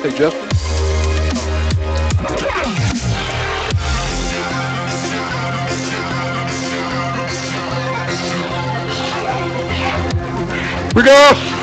Hey, Justin. We go!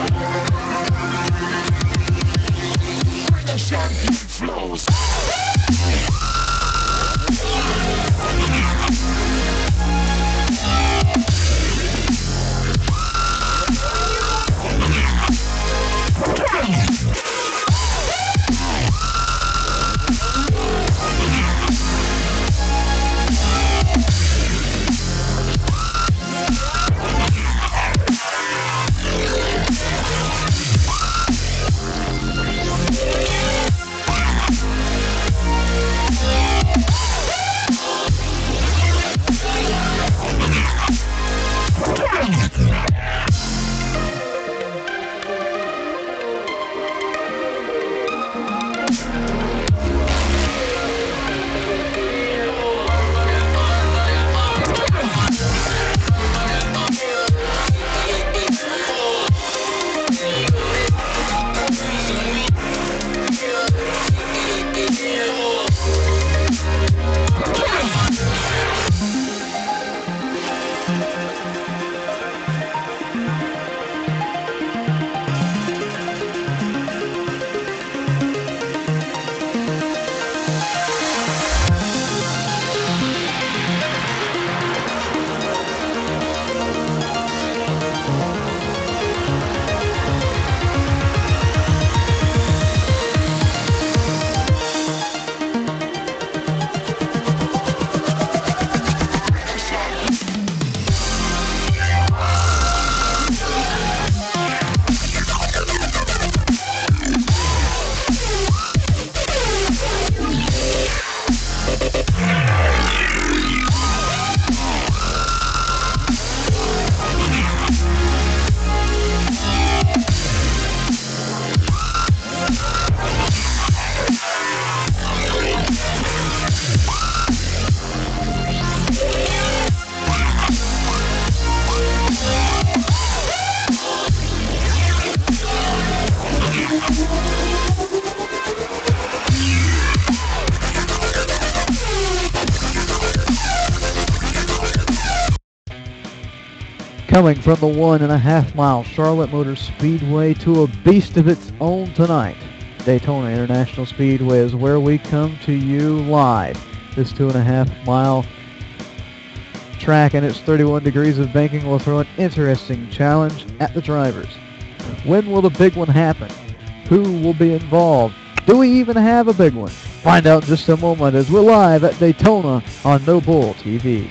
Coming from the 1.5 mile Charlotte Motor Speedway to a beast of its own tonight. Daytona International Speedway is where we come to you live. This 2.5 mile track and its 31 degrees of banking will throw an interesting challenge at the drivers. When will the big one happen? Who will be involved? Do we even have a big one? Find out in just a moment as we're live at Daytona on No Bull TV.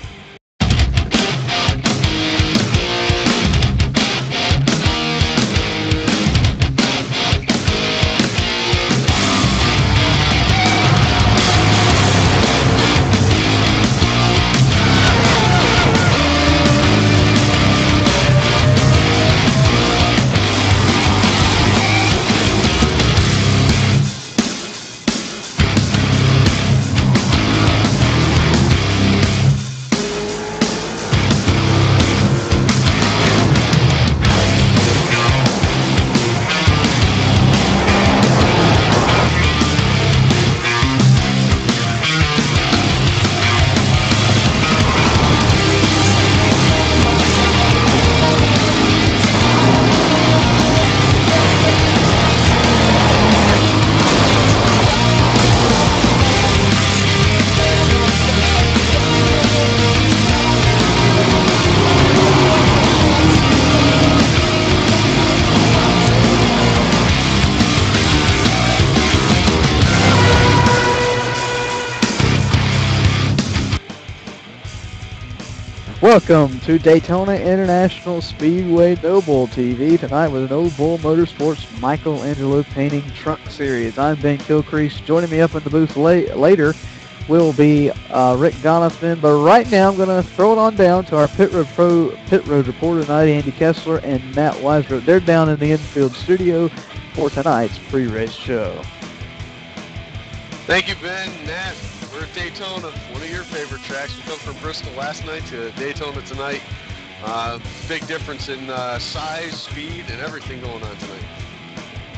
Welcome to Daytona International Speedway No Bull TV, tonight with an No Bull Motorsports Michelangelo Painting Truck Series. I'm Ben Kilcrease. Joining me up in the booth later will be Rick Doniphan, but right now I'm going to throw it on down to our pit road reporter tonight, Andy Kessler and Matt Weisbrot. They're down in the infield studio for tonight's pre-race show. Thank you, Ben. Matt, we're at Daytona, one of your favorite tracks. We come from Bristol last night to Daytona tonight. Big difference in size, speed, and everything going on tonight.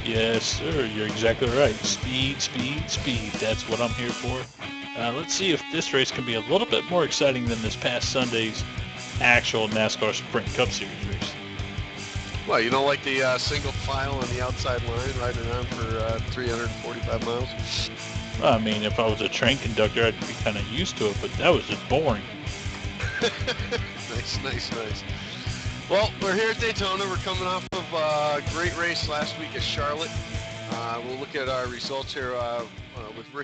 Yes, sir. You're exactly right. Speed, speed, speed. That's what I'm here for. Let's see if this race can be a little bit more exciting than this past Sunday's actual NASCAR Sprint Cup Series race. Well, you don't like the single file on the outside line riding around for 345 miles? I mean, if I was a train conductor, I'd be kind of used to it, but that was just boring. Nice. Well, we're here at Daytona. We're coming off of a great race last week at Charlotte. We'll look at our results here with Rick.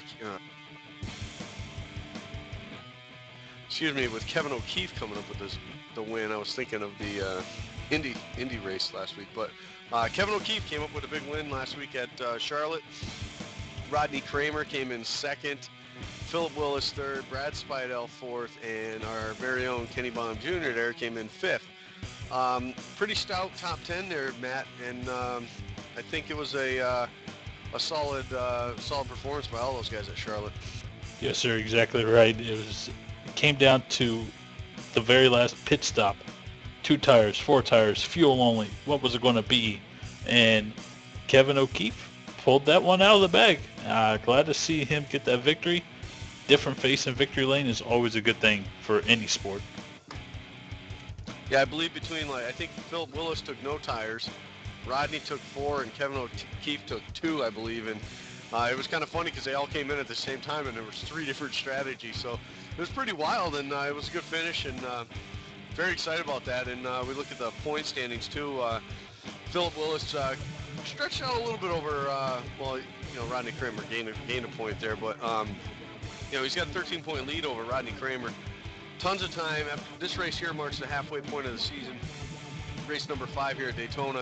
With Kevin O'Keefe coming up with the win. I was thinking of the Indy race last week, but Kevin O'Keefe came up with a big win last week at Charlotte. Rodney Kramer came in second. Philip Willis third, Brad Speidel fourth, and our very own Kenny Bonham Jr. there came in fifth. Pretty stout top 10 there, Matt, and I think it was a solid performance by all those guys at Charlotte. Yes, sir. Exactly right. It came down to the very last pit stop. 2 tires, 4 tires, fuel only. What was it going to be? And Kevin O'Keefe pulled that one out of the bag. Glad to see him get that victory. Different face in victory lane is always a good thing for any sport. Yeah, I believe I think Philip Willis took no tires, Rodney took 4, and Kevin O'Keefe took 2, I believe. And it was kind of funny because they all came in at the same time, and there was 3 different strategies. So it was pretty wild, and it was a good finish, and very excited about that. And we look at the point standings too. Philip Willis stretched out a little bit over. Rodney Kramer gained a point there, but he's got a 13-point lead over Rodney Kramer. Tons of time. This race here marks the halfway point of the season. Race number 5 here at Daytona.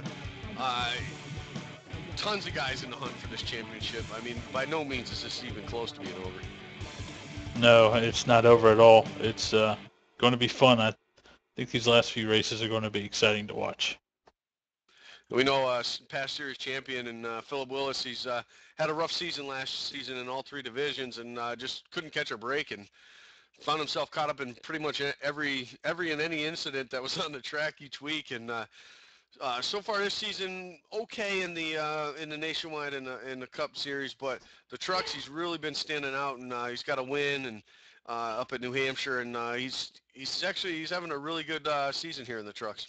Tons of guys in the hunt for this championship. I mean, by no means is this even close to being over. No, it's not over at all. It's going to be fun. I think these last few races are going to be exciting to watch. We know past series champion and Philip Willis, he's had a rough season last season in all 3 divisions and just couldn't catch a break and found himself caught up in pretty much every and any incident that was on the track each week. And so far this season, okay in the Nationwide and in the Cup Series, but the trucks, he's really been standing out, and he's got a win and up at New Hampshire, and he's having a really good season here in the trucks.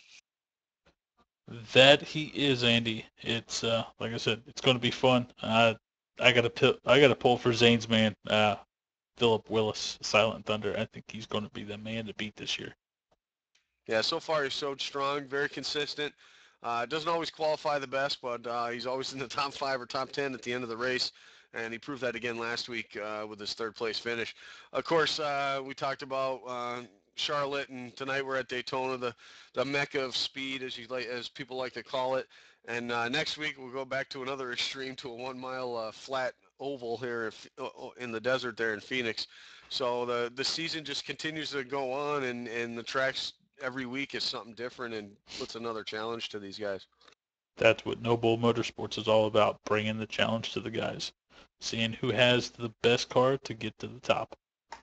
That he is, Andy. It's like I said, it's going to be fun. I got to pull for Zane's man, Philip Willis, Silent Thunder. I think he's going to be the man to beat this year. Yeah, so far he's showed strong, very consistent. Doesn't always qualify the best, but he's always in the top 5 or top 10 at the end of the race, and he proved that again last week with his 3rd place finish. Of course, we talked about Charlotte, and tonight we're at Daytona, the mecca of speed, as people like to call it. And next week we'll go back to another extreme, to a 1-mile flat oval here in the desert there in Phoenix. So the season just continues to go on, and the tracks every week is something different and puts another challenge to these guys. That's what No Bull Motorsports is all about, bringing the challenge to the guys, seeing who has the best car to get to the top.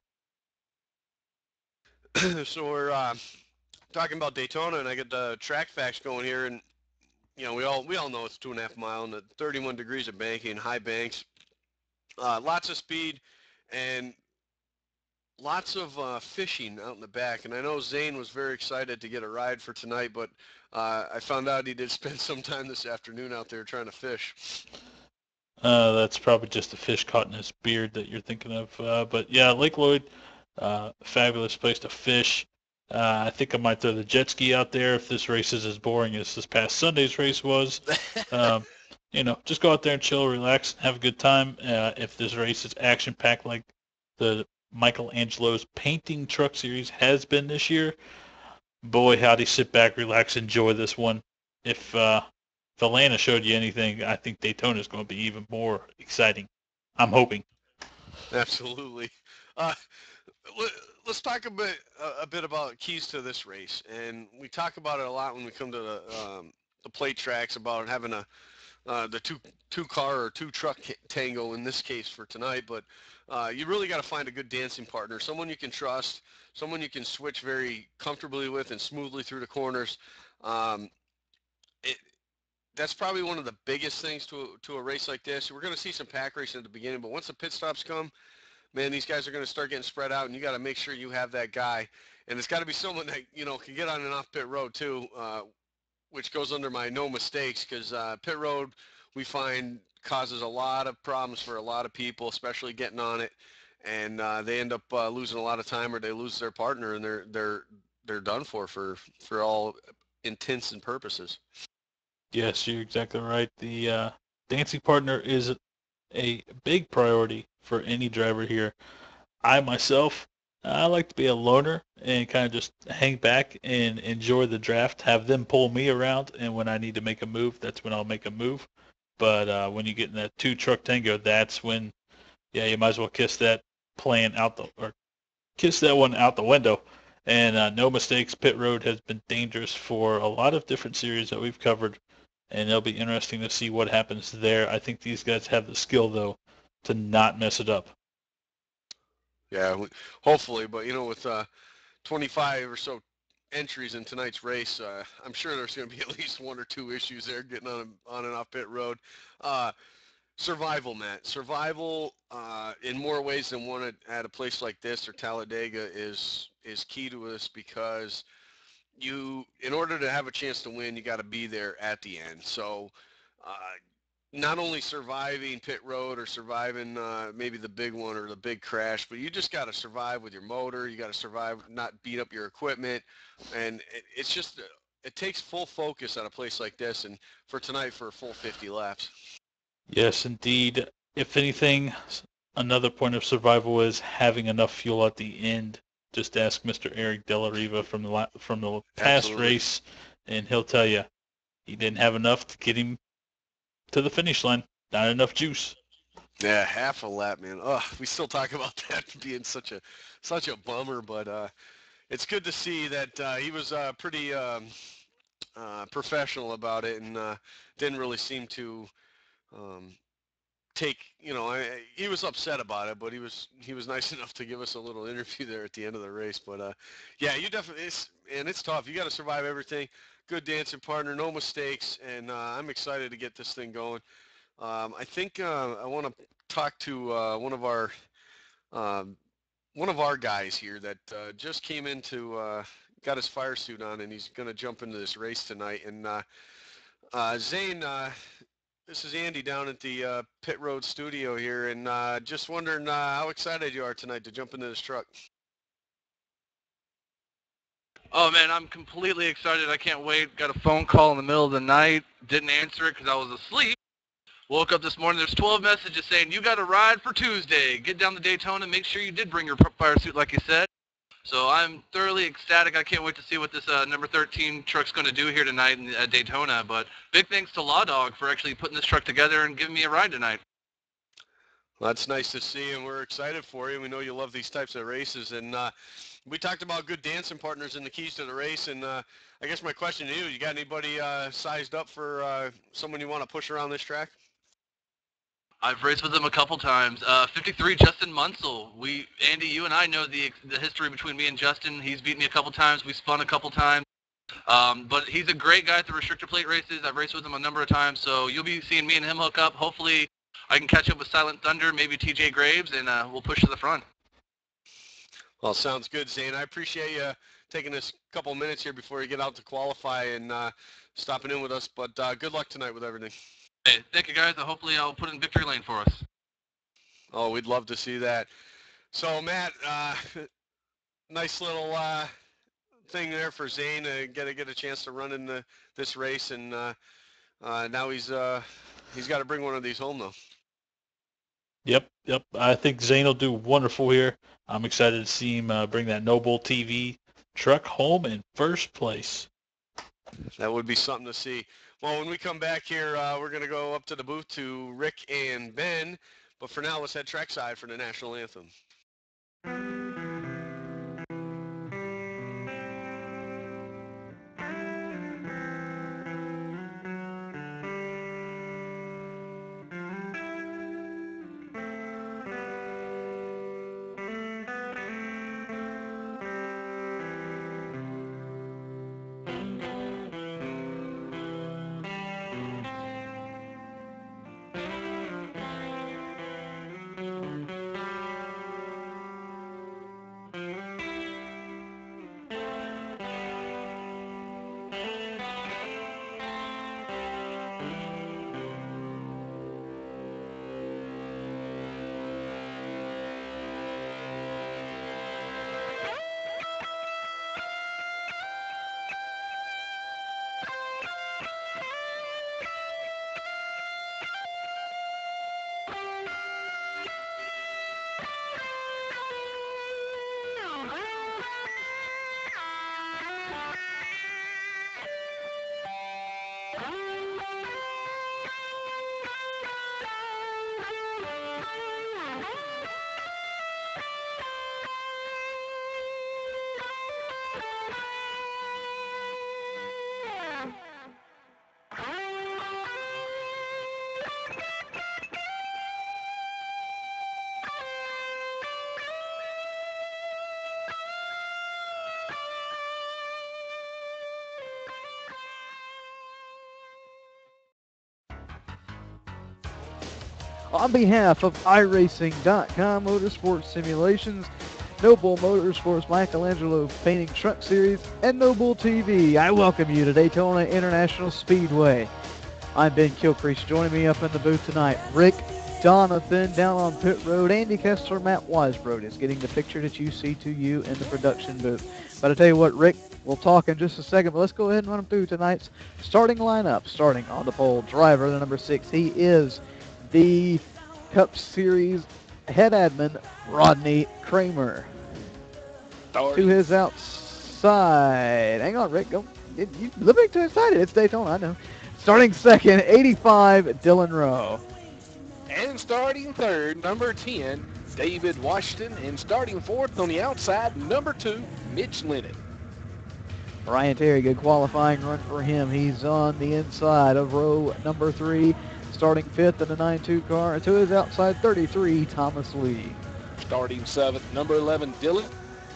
So we're talking about Daytona, and I get the track facts going here, and we all know it's 2.5 mile and 31 degrees of banking, high banks, lots of speed, and lots of fishing out in the back. And I know Zane was very excited to get a ride for tonight, but I found out he did spend some time this afternoon out there trying to fish. That's probably just a fish caught in his beard that you're thinking of. But yeah, Lake Lloyd, fabulous place to fish. I think I might throw the jet ski out there if this race is as boring as this past Sunday's race was. Just go out there and chill, relax, have a good time. If this race is action-packed like the Michelangelo's Painting Truck Series has been this year, boy, howdy, sit back, relax, enjoy this one. If Atlanta showed you anything, I think Daytona is going to be even more exciting. I'm hoping. Absolutely. Let's talk a bit about keys to this race, and we talk about it a lot when we come to the plate tracks about having the two car or 2 truck tango in this case for tonight. But you really got to find a good dancing partner, someone you can trust, someone you can switch very comfortably with and smoothly through the corners. that's probably one of the biggest things to a race like this. We're going to see some pack racing at the beginning, but once the pit stops come, man, these guys are going to start getting spread out, and you got to make sure you have that guy. And it's got to be someone that, can get on an off pit road too, which goes under my no mistakes, because pit road, we find, causes a lot of problems for a lot of people, especially getting on it. And they end up losing a lot of time, or they lose their partner, and they're done for all intents and purposes. Yes, you're exactly right. The dancing partner is a big priority for any driver here. I myself, I like to be a loner and kind of just hang back and enjoy the draft, have them pull me around, and when I need to make a move, that's when I'll make a move. But when you get in that two-truck tango, that's when, yeah, you might as well kiss that plan out or kiss that one out the window. And no mistakes, pit road has been dangerous for a lot of different series that we've covered, and it'll be interesting to see what happens there. I think these guys have the skill, though, to not mess it up. Yeah, hopefully, but with 25 or so entries in tonight's race, I'm sure there's going to be at least one or two issues there getting on and off pit road. Survival, Matt. Survival in more ways than one at a place like this or Talladega is key to us, because in order to have a chance to win, you got to be there at the end. So not only surviving pit road or surviving maybe the big one or the big crash, but you just got to survive with your motor. You got to survive, not beat up your equipment. And it's just, it takes full focus at a place like this, and for tonight for a full 50 laps. Yes, indeed. If anything, another point of survival is having enough fuel at the end. Just ask Mr. Eric Della Riva from the past Absolutely. race, and he'll tell you he didn't have enough to get him to the finish line. Not enough juice. Yeah, half a lap, man. Oh, we still talk about that being such a bummer, but it's good to see that he was pretty professional about it, and didn't really seem to take. He was upset about it, but he was nice enough to give us a little interview there at the end of the race. But yeah, you definitely it's tough. You got to survive everything. Good dancing partner, no mistakes, and I'm excited to get this thing going. I think I want to talk to one of our guys here that just came into got his fire suit on, and he's going to jump into this race tonight. And Zane, this is Andy down at the Pit Road studio here, and just wondering how excited you are tonight to jump into this truck. Oh man, I'm completely excited. I can't wait. Got a phone call in the middle of the night. Didn't answer it because I was asleep. Woke up this morning, there's 12 messages saying, you got a ride for Tuesday. Get down to Daytona. Make sure you did bring your fire suit like you said. So I'm thoroughly ecstatic. I can't wait to see what this number 13 truck's going to do here tonight at Daytona. But big thanks to Law Dog for actually putting this truck together and giving me a ride tonight. Well, that's nice to see, and we're excited for you. We know you love these types of races, and we talked about good dancing partners and the keys to the race. And I guess my question to you got anybody sized up for someone you want to push around this track? I've raced with him a couple times. 53 Justin Munsell. Andy, you and I know the history between me and Justin. He's beat me a couple times. We spun a couple times. But he's a great guy at the restrictor plate races. I've raced with him a number of times. So you'll be seeing me and him hook up. Hopefully I can catch up with Silent Thunder, maybe TJ Graves, and we'll push to the front. Well, sounds good, Zane. I appreciate you taking this couple minutes here before you get out to qualify and stopping in with us. But good luck tonight with everything. Hey, thank you, guys. Hopefully I'll put in victory lane for us. Oh, we'd love to see that. So, Matt, nice little thing there for Zane to get a chance to run in this race, and now he's got to bring one of these home, though. Yep. I think Zane will do wonderful here. I'm excited to see him bring that Noble TV truck home in first place. That would be something to see. Well, when we come back here, we're going to go up to the booth to Rick and Ben. But for now, let's head trackside for the national anthem. On behalf of iRacing.com Motorsports Simulations, Noble Motorsports Michelangelo Painting Truck Series, and Noble TV, I welcome you to Daytona International Speedway. I'm Ben Kilcrease. Joining me up in the booth tonight, Rick Donathan down on pit road. Andy Kessler, Matt Weisbrod is getting the picture that you see to you in the production booth. But I tell you what, Rick, we'll talk in just a second, but let's go ahead and run them through tonight's starting lineup. Starting on the pole, driver, the number 6. He is the Cup Series head admin, Rodney Kramer. To his outside. Hang on, Rick. You're living too excited. It's Daytona, I know. Starting second, 85, Dylan Rowe. And starting third, number 10, David Washington. And starting fourth on the outside, number 2, Mitch Lennon. Brian Terry, good qualifying run for him. He's on the inside of row number 3. Starting fifth in the 9-2 car. To his outside, 33, Thomas Lee. Starting seventh, number 11, Dylan.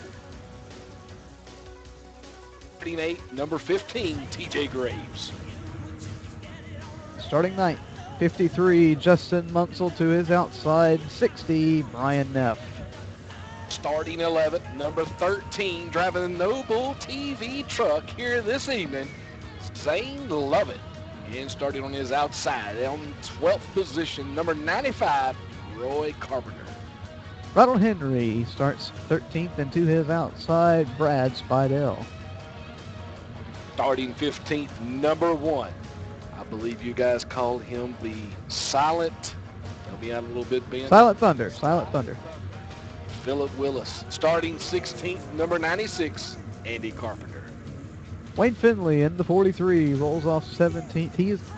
Starting 8, number 15, TJ Graves. Starting ninth, 53, Justin Munsell. To his outside, 60, Brian Neff. Starting 11th, number 13, driving the Noble TV truck here this evening, Zane Lovett. And starting on his outside, on 12th position, number 95, Roy Carpenter. Ronald Henry starts 13th, and to his outside, Brad Spidell. Starting 15th, number 1. I believe you guys called him the Silent. Help me out a little bit, Ben. Silent Thunder. Philip Willis. Starting 16th, number 96, Andy Carpenter. Wayne Finley in the 43 rolls off 17th. He is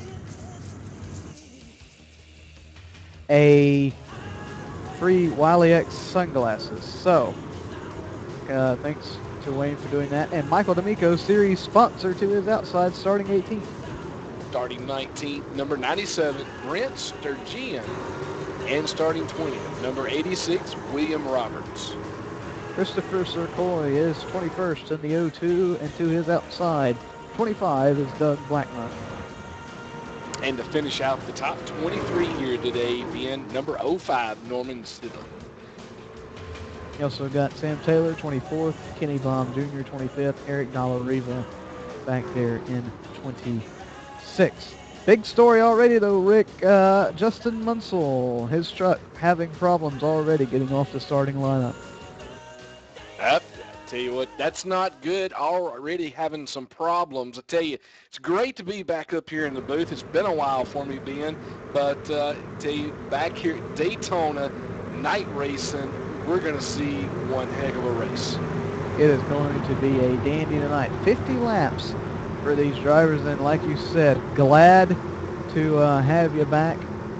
a free Wiley X sunglasses. So, thanks to Wayne for doing that. And Michael D'Amico, series sponsor, to his outside, starting 18th. Starting 19th, number 97, Brent Sturgeon. And starting 20th, number 86, William Roberts. Christopher Sercoy is 21st in the 02, and to his outside, 25 is Doug Blackman. And to finish out the top 23 here today, being number 05, Norman Sidley. You also got Sam Taylor, 24th, Kenny Baum Jr., 25th, Eric Dalla-Riva back there in 26th. Big story already, though, Rick. Justin Munsell, his truck having problems already getting off the starting lineup. I tell you what, that's not good. Already having some problems. I tell you, it's great to be back up here in the booth. It's been a while for me, Ben. But I tell you, back here at Daytona, night racing, we're going to see one heck of a race. It is going to be a dandy tonight. 50 laps for these drivers, and like you said, glad to have you back.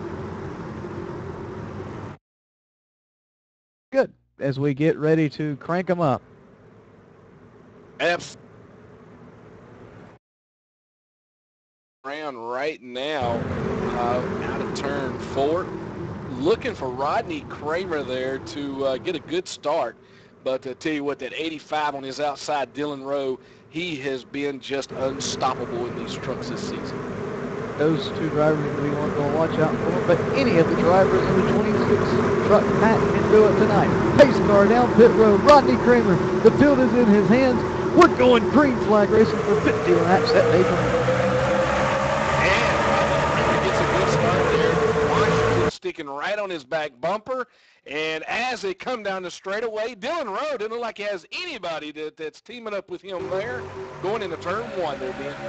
Good, as we get ready to crank them up. Around right now, out of turn 4, looking for Rodney Kramer there to get a good start. But I tell you what, that 85 on his outside, Dylan Rowe, he has been just unstoppable in these trucks this season. Those two drivers we want to watch out for, but any of the drivers in the 26 truck pack can do it tonight. Pace car down pit road, Rodney Kramer. The field is in his hands. We're going green flag racing for 50 laps at Daytona. And Rodney gets a good start there. Washington sticking right on his back bumper. And as they come down the straightaway, Dylan Rowe doesn't look like he has anybody that's teaming up with him there. Going into turn 1 there, Ben.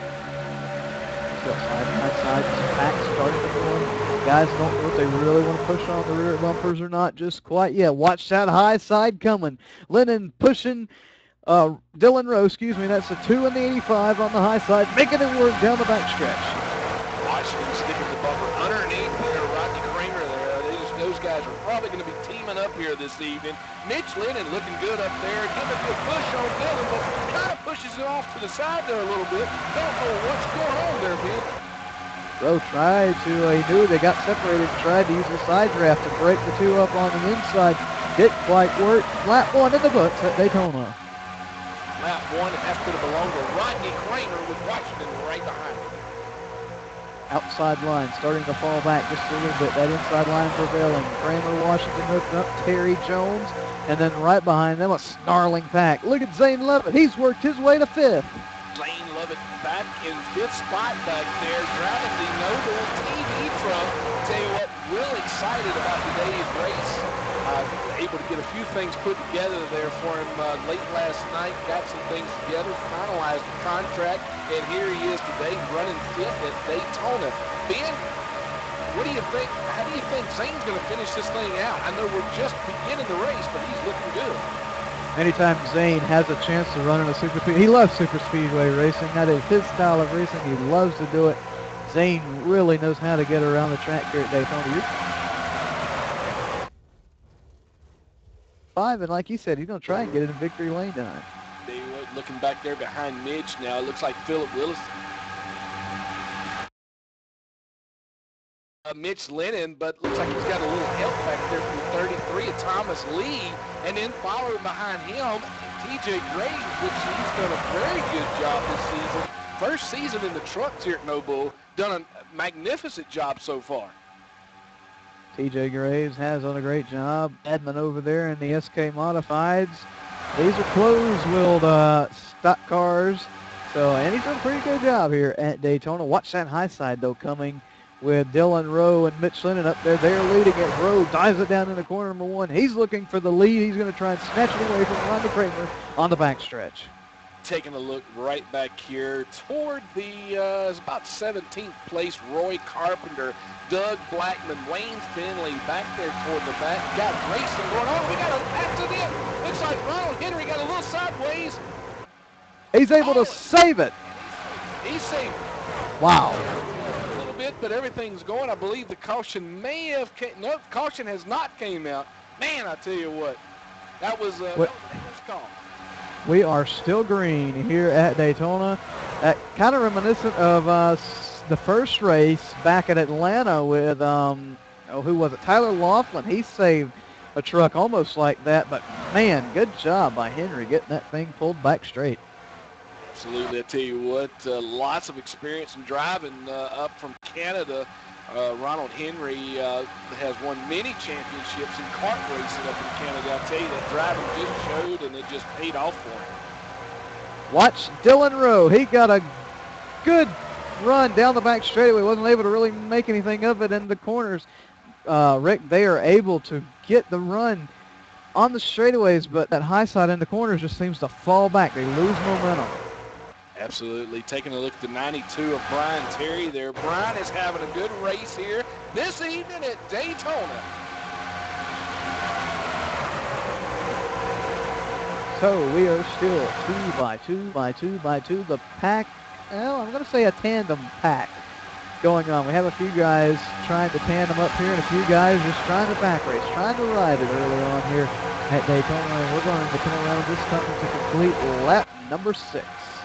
Side pack starting to form. Guys don't know if they really want to push on the rear bumpers or not just quite yet. Watch that high side coming. Lennon pushing Dylan Rowe, that's a 2 in the 85 on the high side, making it work down the back stretch. Washington sticking the bumper underneath there. Rodney Kramer there. Those guys are probably going to be teaming up here this evening. Mitch Lennon looking good up there. Getting a good push on Dylan, but kind of pushes it off to the side there a little bit. Don't know what's going on there, Ben. Rowe tried to, he knew they got separated, tried to use the side draft to break the two up on the inside. Didn't quite work. Lap 1 in the books at Daytona. Lap 1 has to belong to Rodney Kramer with Washington right behind him. outside line starting to fall back just a little bit. That inside line prevailing. Kramer, Washington hooking up Terry Jones. And then right behind them, a snarling pack. Look at Zane Lovett. He's worked his way to 5th. Zane Lovett back in 5th spot back there, driving the Noble TV truck. Tell you what, real excited about today's race. Able to get a few things put together there for him late last night. Got some things together, finalized the contract, and here he is today running 5th at Daytona. Ben, what do you think? How do you think Zane's going to finish this thing out? I know we're just beginning the race, but he's looking good. Anytime Zane has a chance to run in a super speed, he loves super speedway racing. That is his style of racing. He loves to do it. Zane really knows how to get around the track here at Daytona. And like he said, he's going to try and get it in victory lane tonight. They looking back there behind Mitch now. It looks like Philip Willis. Mitch Lennon, but looks like he's got a little help back there from 33 of Thomas Lee, and then following behind him, TJ Graves, which he's done a very good job this season. First season in the trucks here at Noble, done a magnificent job so far. TJ Graves has done a great job. Edmund over there in the SK Modifieds. These are closed-wheeled stock cars. So, and he's done a pretty good job here at Daytona. Watch that high side, though, coming with Dylan Rowe and Mitch Lennon up there. They're leading it. Rowe dives it down in the corner, number 1. He's looking for the lead. He's going to try and snatch it away from Ronda Kramer on the backstretch. Taking a look right back here toward the about 17th place, Roy Carpenter, Doug Blackman, Wayne Finley back there toward the back. Got racing going on. We got an accident. Looks like Ronald Henry got a little sideways. He's able to save it. He's saved. Wow. A little bit, but everything's going. I believe the caution may have no, caution has not came out. Man, I tell you what, that was a close call. We are still green here at Daytona. Kind of reminiscent of the first race back at Atlanta with, who was it? Tyler Laughlin. He saved a truck almost like that. But, man, good job by Henry getting that thing pulled back straight. Absolutely. I tell you what, lots of experience in driving up from Canada. Ronald Henry has won many championships in kart racing up in Canada. I'll tell you, that driving just showed, and it just paid off for him. Watch Dylan Rowe. He got a good run down the back straightaway. Wasn't able to really make anything of it in the corners. Rick, they are able to get the run on the straightaways, but that high side in the corners just seems to fall back. They lose momentum. Absolutely. Taking a look at the 92 of Brian Terry there. Brian is having a good race here this evening at Daytona. So we are still 2 by 2 by 2 by 2. The pack, well, I'm going to say a tandem pack going on. We have a few guys trying to tandem up here and a few guys just trying to back race, trying to ride it early on here at Daytona. And we're going to come around this time to complete lap number 6.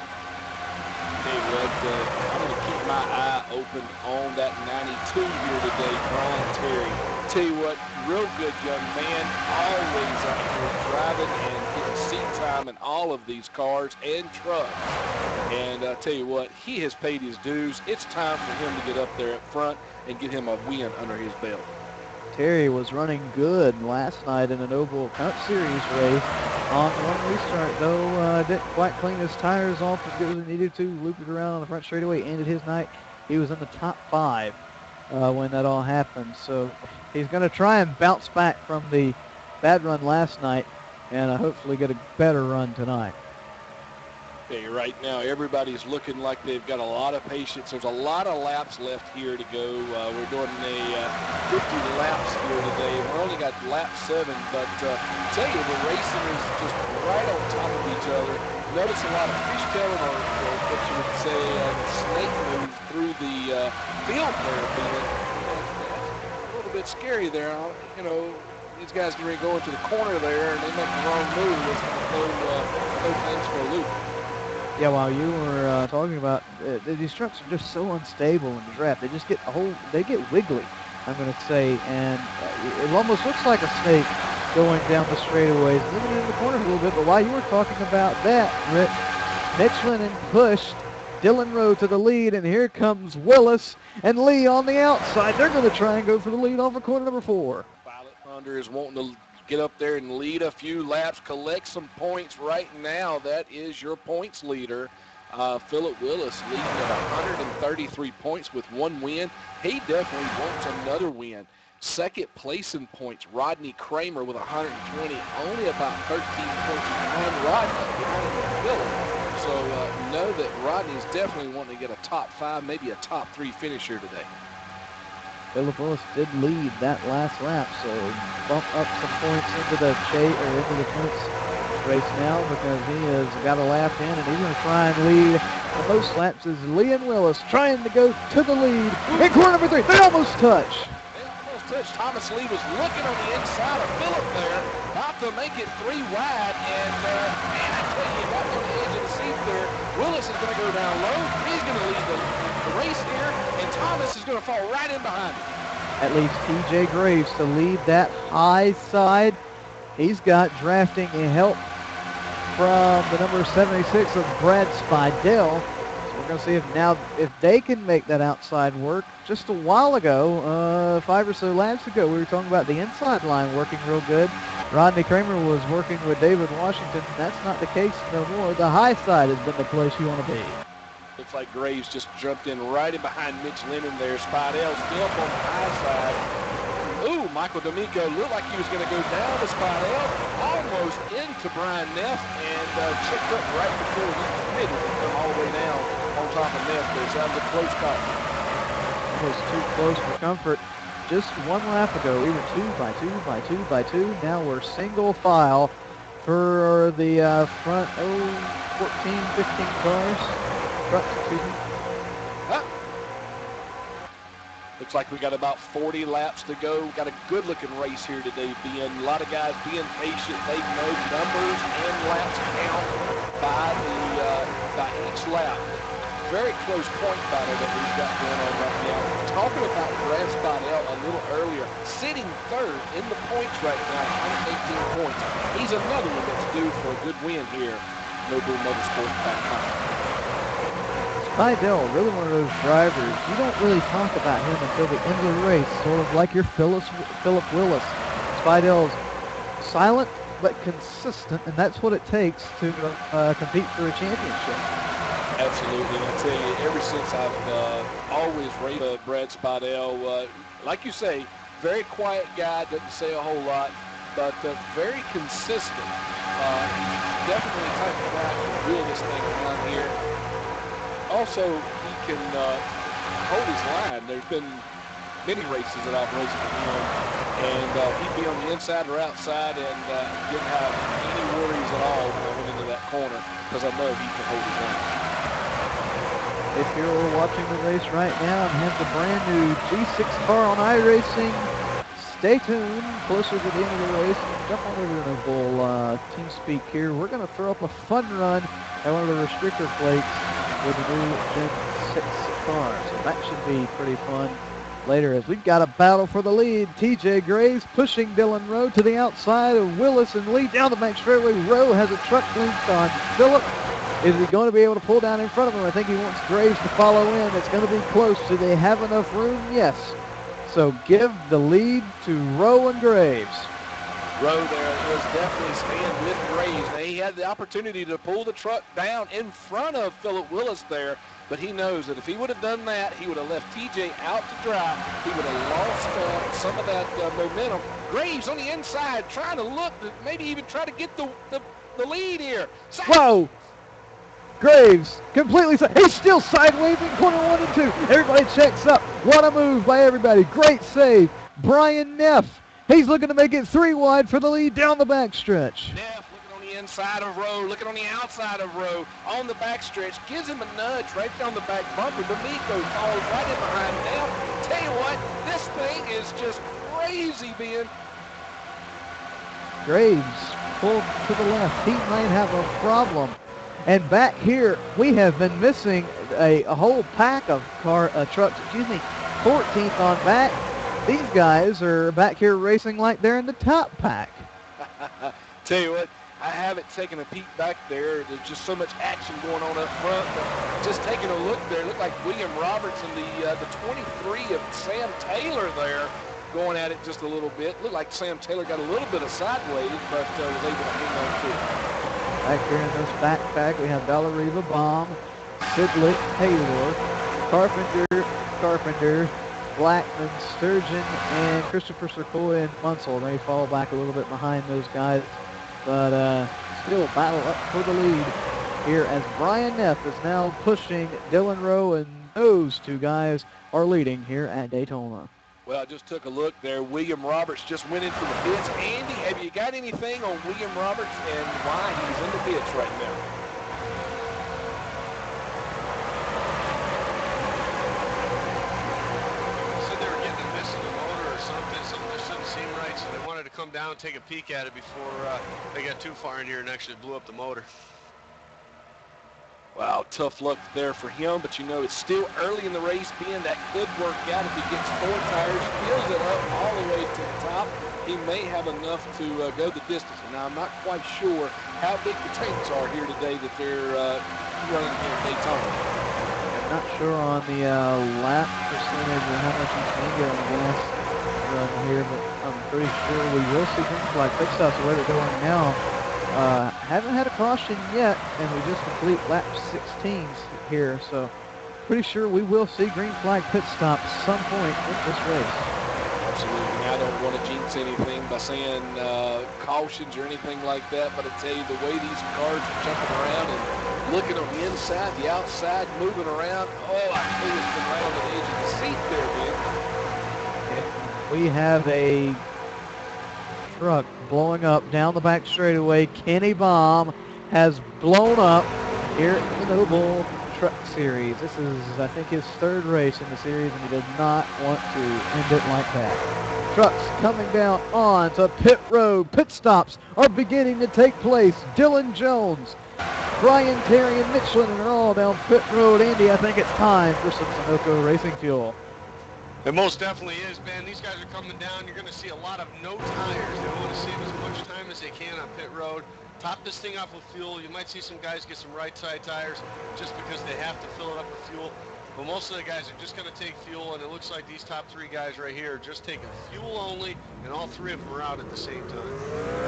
I'm going to keep my eye open on that 92 here today, Brian Terry. Tell you what, real good young man, always out there driving and getting seat time in all of these cars and trucks. And I tell you what, he has paid his dues. It's time for him to get up there up front and get him a win under his belt. Terry was running good last night in an Oval Cup Series race. On one restart, though, didn't quite clean his tires off as good as he needed to. Looped it around on the front straightaway, ended his night. He was in the top 5 when that all happened. So he's going to try and bounce back from the bad run last night and hopefully get a better run tonight. Okay, right now everybody's looking like they've got a lot of patience. There's a lot of laps left here to go. We're doing a 50 laps here today. We've only got lap 7, but I tell you, the racing is just right on top of each other. Notice a lot of fishtailing, or what you would say, snake move through the field there. A little bit scary there. You know, these guys can go into the corner there and they make the wrong move. It's going to throw things for a loop. Yeah, while you were talking about these trucks are just so unstable in the draft. They just get they get wiggly, I'm going to say, and it almost looks like a snake going down the straightaways, moving in the corners a little bit. But while you were talking about that, Rick, Mitch Lennon pushed Dylan Rowe to the lead, and here comes Willis and Lee on the outside. They're going to try and go for the lead off of corner number 4. Violet Thunder is wanting to get up there and lead a few laps, collect some points right now. That is your points leader. Philip Willis leading at 133 points with 1 win. He definitely wants another win. Second place in points, Rodney Kramer with 120, only about 13 points behind Rodney, behind Philip. So know that Rodney's definitely wanting to get a top 5, maybe a top 3 finish here today. Philip Willis did lead that last lap, so bump up some points into the points race now because he has got a lap in, and he's going to try and lead the most laps as Leon Willis trying to go to the lead in corner number 3. They almost touch. Thomas Lee was looking on the inside of Philip there, about to make it 3 wide, and man, I tell you, right on the edge of the seat there, Willis is going to go down low. He's going to lead the race here, and Thomas is going to fall right in behind him. At least TJ Graves to lead that high side. He's got drafting and help from the number 76 of Brad Spidell. We're going to see if they can make that outside work. Just a while ago, 5 or so laps ago, we were talking about the inside line working real good. Rodney Kramer was working with David Washington. That's not the case no more. The high side has been the place you want to be. Looks like Graves just jumped in right in behind Mitch Lennon there. Spidell still up on the high side. Ooh, Michael D'Amico looked like he was going to go down to Spidell, almost into Brian Neff, and checked up right before he committed to come all the way down on top of Neff there. So that was a close call. It was too close for comfort. Just 1 lap ago, we were 2 by 2 by 2 by 2. Now we're single file for the front, 14, 15 cars. Excuse me. Looks like we got about 40 laps to go. We got a good-looking race here today, Ben. A lot of guys being patient. They know numbers and laps count by each lap. Very close point battle that we've got going on right now. Talking about Brad Spidell a little earlier, sitting 3rd in the points right now, 118 points. He's another one that's due for a good win here. Noble Motorsport.com. Spidell, really one of those drivers, you don't really talk about him until the end of the race, sort of like your Philip Willis. Spidell's silent but consistent, and that's what it takes to compete for a championship. Absolutely. I tell you, ever since I've always rated Brad Spidell, like you say, very quiet guy, doesn't say a whole lot, but very consistent. He's definitely the type of guy who can wheel this thing around here. Also, he can hold his line. There's been many races that I've raced with him, and he'd be on the inside or outside and didn't have any worries at all when I went into that corner because I know he can hold his line. If you're watching the race right now and have the brand new G6 car on iRacing, stay tuned. Closer to the end of the race, jump on over to the full TeamSpeak here. We're going to throw up a fun run at one of the restrictor plates with the new Gen 6 car. So that should be pretty fun later as we've got a battle for the lead. TJ Graves pushing Dylan Rowe to the outside of Willis and Lee down the back straightaway. Rowe has a truck linked on Philip. Is he going to be able to pull down in front of him? I think he wants Graves to follow in. It's going to be close. Do they have enough room? Yes. So give the lead to Rowe and Graves. Rowe there is definitely staying with Graves. Now, he had the opportunity to pull the truck down in front of Philip Willis there, but he knows that if he would have done that, he would have left TJ out to dry. He would have lost some of that momentum. Graves on the inside trying to look, maybe even try to get the lead here. Whoa! Graves completely, he's still sideways in corner 1 and 2. Everybody checks up. What a move by everybody. Great save. Brian Neff. He's looking to make it 3 wide for the lead down the backstretch. Neff looking on the inside of Rowe, looking on the outside of Rowe, on the backstretch, gives him a nudge right down the back bumper. D'Amico falls right in behind Neff. Tell you what, this thing is just crazy, Ben. Graves pulled to the left. He might have a problem. And back here, we have been missing a whole pack of trucks, 14th on back. These guys are back here racing like they're in the top pack. Tell you what, I haven't taken a peek back there. There's just so much action going on up front. But just taking a look there, it looked like William Roberts and the 23 of Sam Taylor there going at it just a little bit. Looked like Sam Taylor got a little bit of sideways, but was able to hang on to it. Back here in this backpack, we have Bellariva, Baum, Sidlick, Taylor, Carpenter, Blackman, Sturgeon, and Christopher Sercoy and Munsell. They fall back a little bit behind those guys, but still battle up for the lead here as Brian Neff is now pushing Dylan Rowe, and those two guys are leading here at Daytona. Well, I just took a look there. William Roberts just went into the pits. Andy, have you got anything on William Roberts and why he's in the pits right now? To come down and take a peek at it before they got too far in here and actually blew up the motor. Wow, tough luck there for him, but you know it's still early in the race. Being that could work out if he gets 4 tires, fills it up all the way to the top. He may have enough to go the distance. Now, I'm not quite sure how big the tanks are here today that they're running here at Daytona. I'm not sure on the lap percentage or how much you can get on the gas run here, but I'm pretty sure we will see green flag pit stops the way they're going now. Haven't had a caution yet, and we just complete lap 16s here, so pretty sure we will see green flag pit stop some point in this race. Absolutely. I don't want to jinx anything by saying cautions or anything like that, but I tell you, the way these cars are jumping around and looking on the inside, the outside, moving around, oh, I feel it's been right on the edge of the seat there, man. We have a truck blowing up down the back straightaway. Kenny Baum has blown up here in the Noble Truck Series. This is, I think, his 3rd race in the series, and he did not want to end it like that. Trucks coming down on to pit road. Pit stops are beginning to take place. Dylan Jones, Brian Terry, and Mitch Lennon are all down pit road. Andy, I think it's time for some Sunoco Racing Fuel. It most definitely is, Ben. These guys are coming down. You're going to see a lot of no tires. They want to save as much time as they can on pit road. Top this thing off with fuel. You might see some guys get some right side tires just because they have to fill it up with fuel. But most of the guys are just going to take fuel, and it looks like these top 3 guys right here are just taking fuel only, and all 3 of them are out at the same time.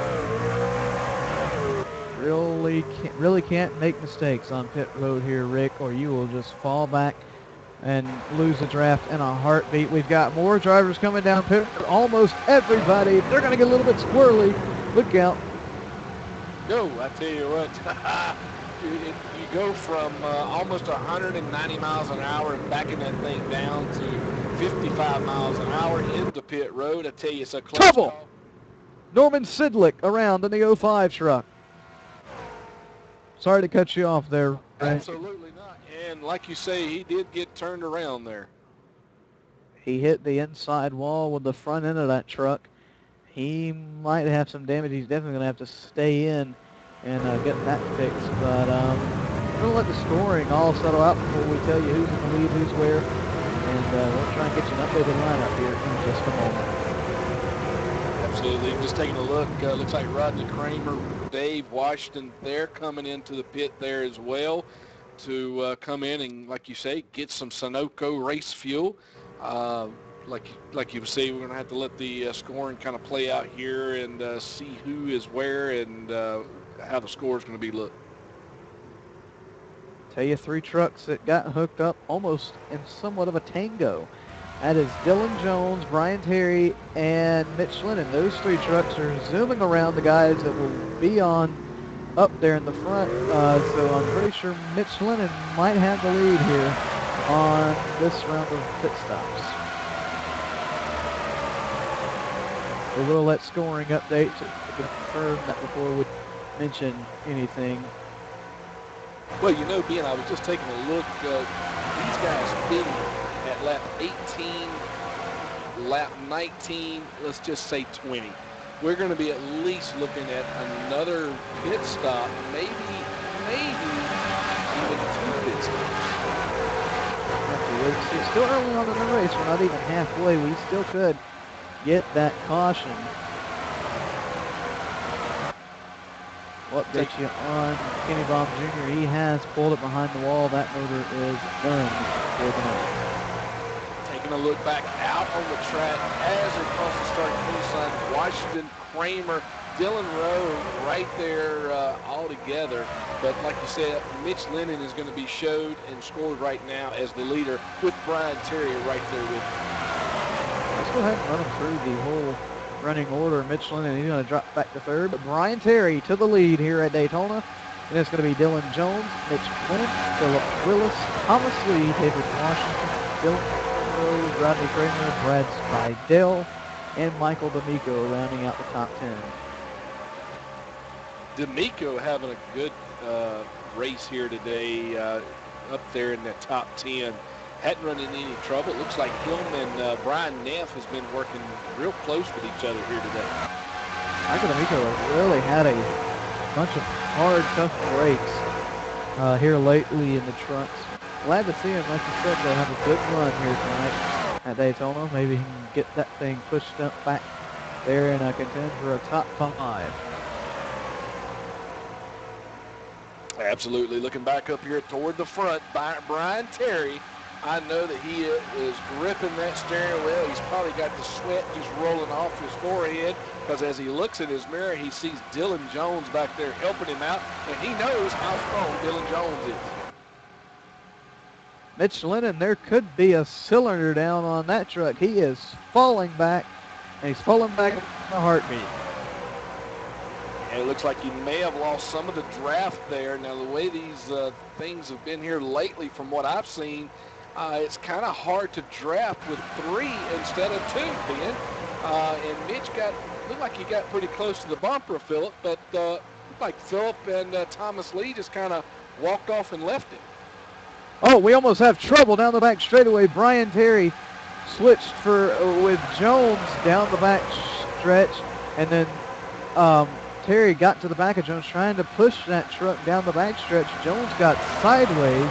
Really can't make mistakes on pit road here, Rick, or you will just fall back and lose the draft in a heartbeat. We've got more drivers coming down pit. Almost everybody. They're going to get a little bit squirrely. Look out. Go, I tell you what. you go from almost 190 miles an hour and backing that thing down to 55 miles an hour into pit road. I tell you, it's a close Trouble. call. Norman Sidlick around in the 05 truck. Sorry to cut you off there, Ray. Absolutely not. And like you say, he did get turned around there. He hit the inside wall with the front end of that truck. He might have some damage. He's definitely going to have to stay in and get that fixed. But we're going to let the scoring all settle out before we tell you who's in the lead, who's where. And we'll try and get you an updated lineup here in just a moment. Absolutely. Just taking a look, looks like Rodney Kramer, Dave Washington, they're coming into the pit there as well to come in and, like you say, get some Sunoco race fuel. Like you say, we're going to have to let the scoring kind of play out here and see who is where and how the score is going to be looked. Tell you 3 trucks that got hooked up almost in somewhat of a tango. That is Dylan Jones, Brian Terry, and Mitch Lennon. Those 3 trucks are zooming around the guys that will be on up there in the front. So I'm pretty sure Mitch Lennon might have the lead here on this round of pit stops. We will let scoring updates to confirm that before we mention anything. Well, you know, Ben, I was just taking a look. These guys being at lap 18, lap 19, let's just say 20. We're going to be at least looking at another pit stop, maybe even 2 pit stops. It's still early on in the race. We're not even halfway. We still could get that caution. We'll update you on Kenny Baum Jr. He has pulled it behind the wall. That motor is done for the night. Taking a look back out on the track as they cross the start finish line. Washington, Kramer, Dylan Rowe right there all together. But like you said, Mitch Lennon is going to be showed and scored right now as the leader with Brian Terry right there with him. Let's go ahead and run him through the whole running order. Mitch Lennon, he's going to drop back to third. But Brian Terry to the lead here at Daytona. And it's going to be Dylan Jones, Mitch Lennon, Philip Willis, Thomas Lee, David Washington, Dylan Rose, Rodney Kramer, Brad Spidell, and Michael D'Amico rounding out the top 10. D'Amico having a good race here today, up there in that top 10. Hadn't run into any trouble. It looks like him and Brian Neff has been working real close with each other here today. Michael D'Amico really had a bunch of hard, tough breaks here lately in the trucks. Glad to see him, like you said, to have a good run here tonight at Daytona. Maybe he can get that thing pushed up back there and contend for a top 5. Absolutely. Looking back up here toward the front, Brian Terry, I know that he is gripping that steering wheel. He's probably got the sweat just rolling off his forehead because as he looks in his mirror, he sees Dylan Jones back there helping him out, and he knows how strong Dylan Jones is. Mitch Lennon, there could be a cylinder down on that truck. He is falling back, and he's falling back in a heartbeat. And it looks like he may have lost some of the draft there. Now, the way these things have been here lately, from what I've seen, it's kind of hard to draft with 3 instead of 2, Ben. And Mitch looked like he got pretty close to the bumper of Phillip, but looked like Phillip and Thomas Lee just kind of walked off and left it. Oh, we almost have trouble down the back straightaway. Brian Terry switched with Jones down the back stretch, and then Terry got to the back of Jones trying to push that truck down the back stretch. Jones got sideways,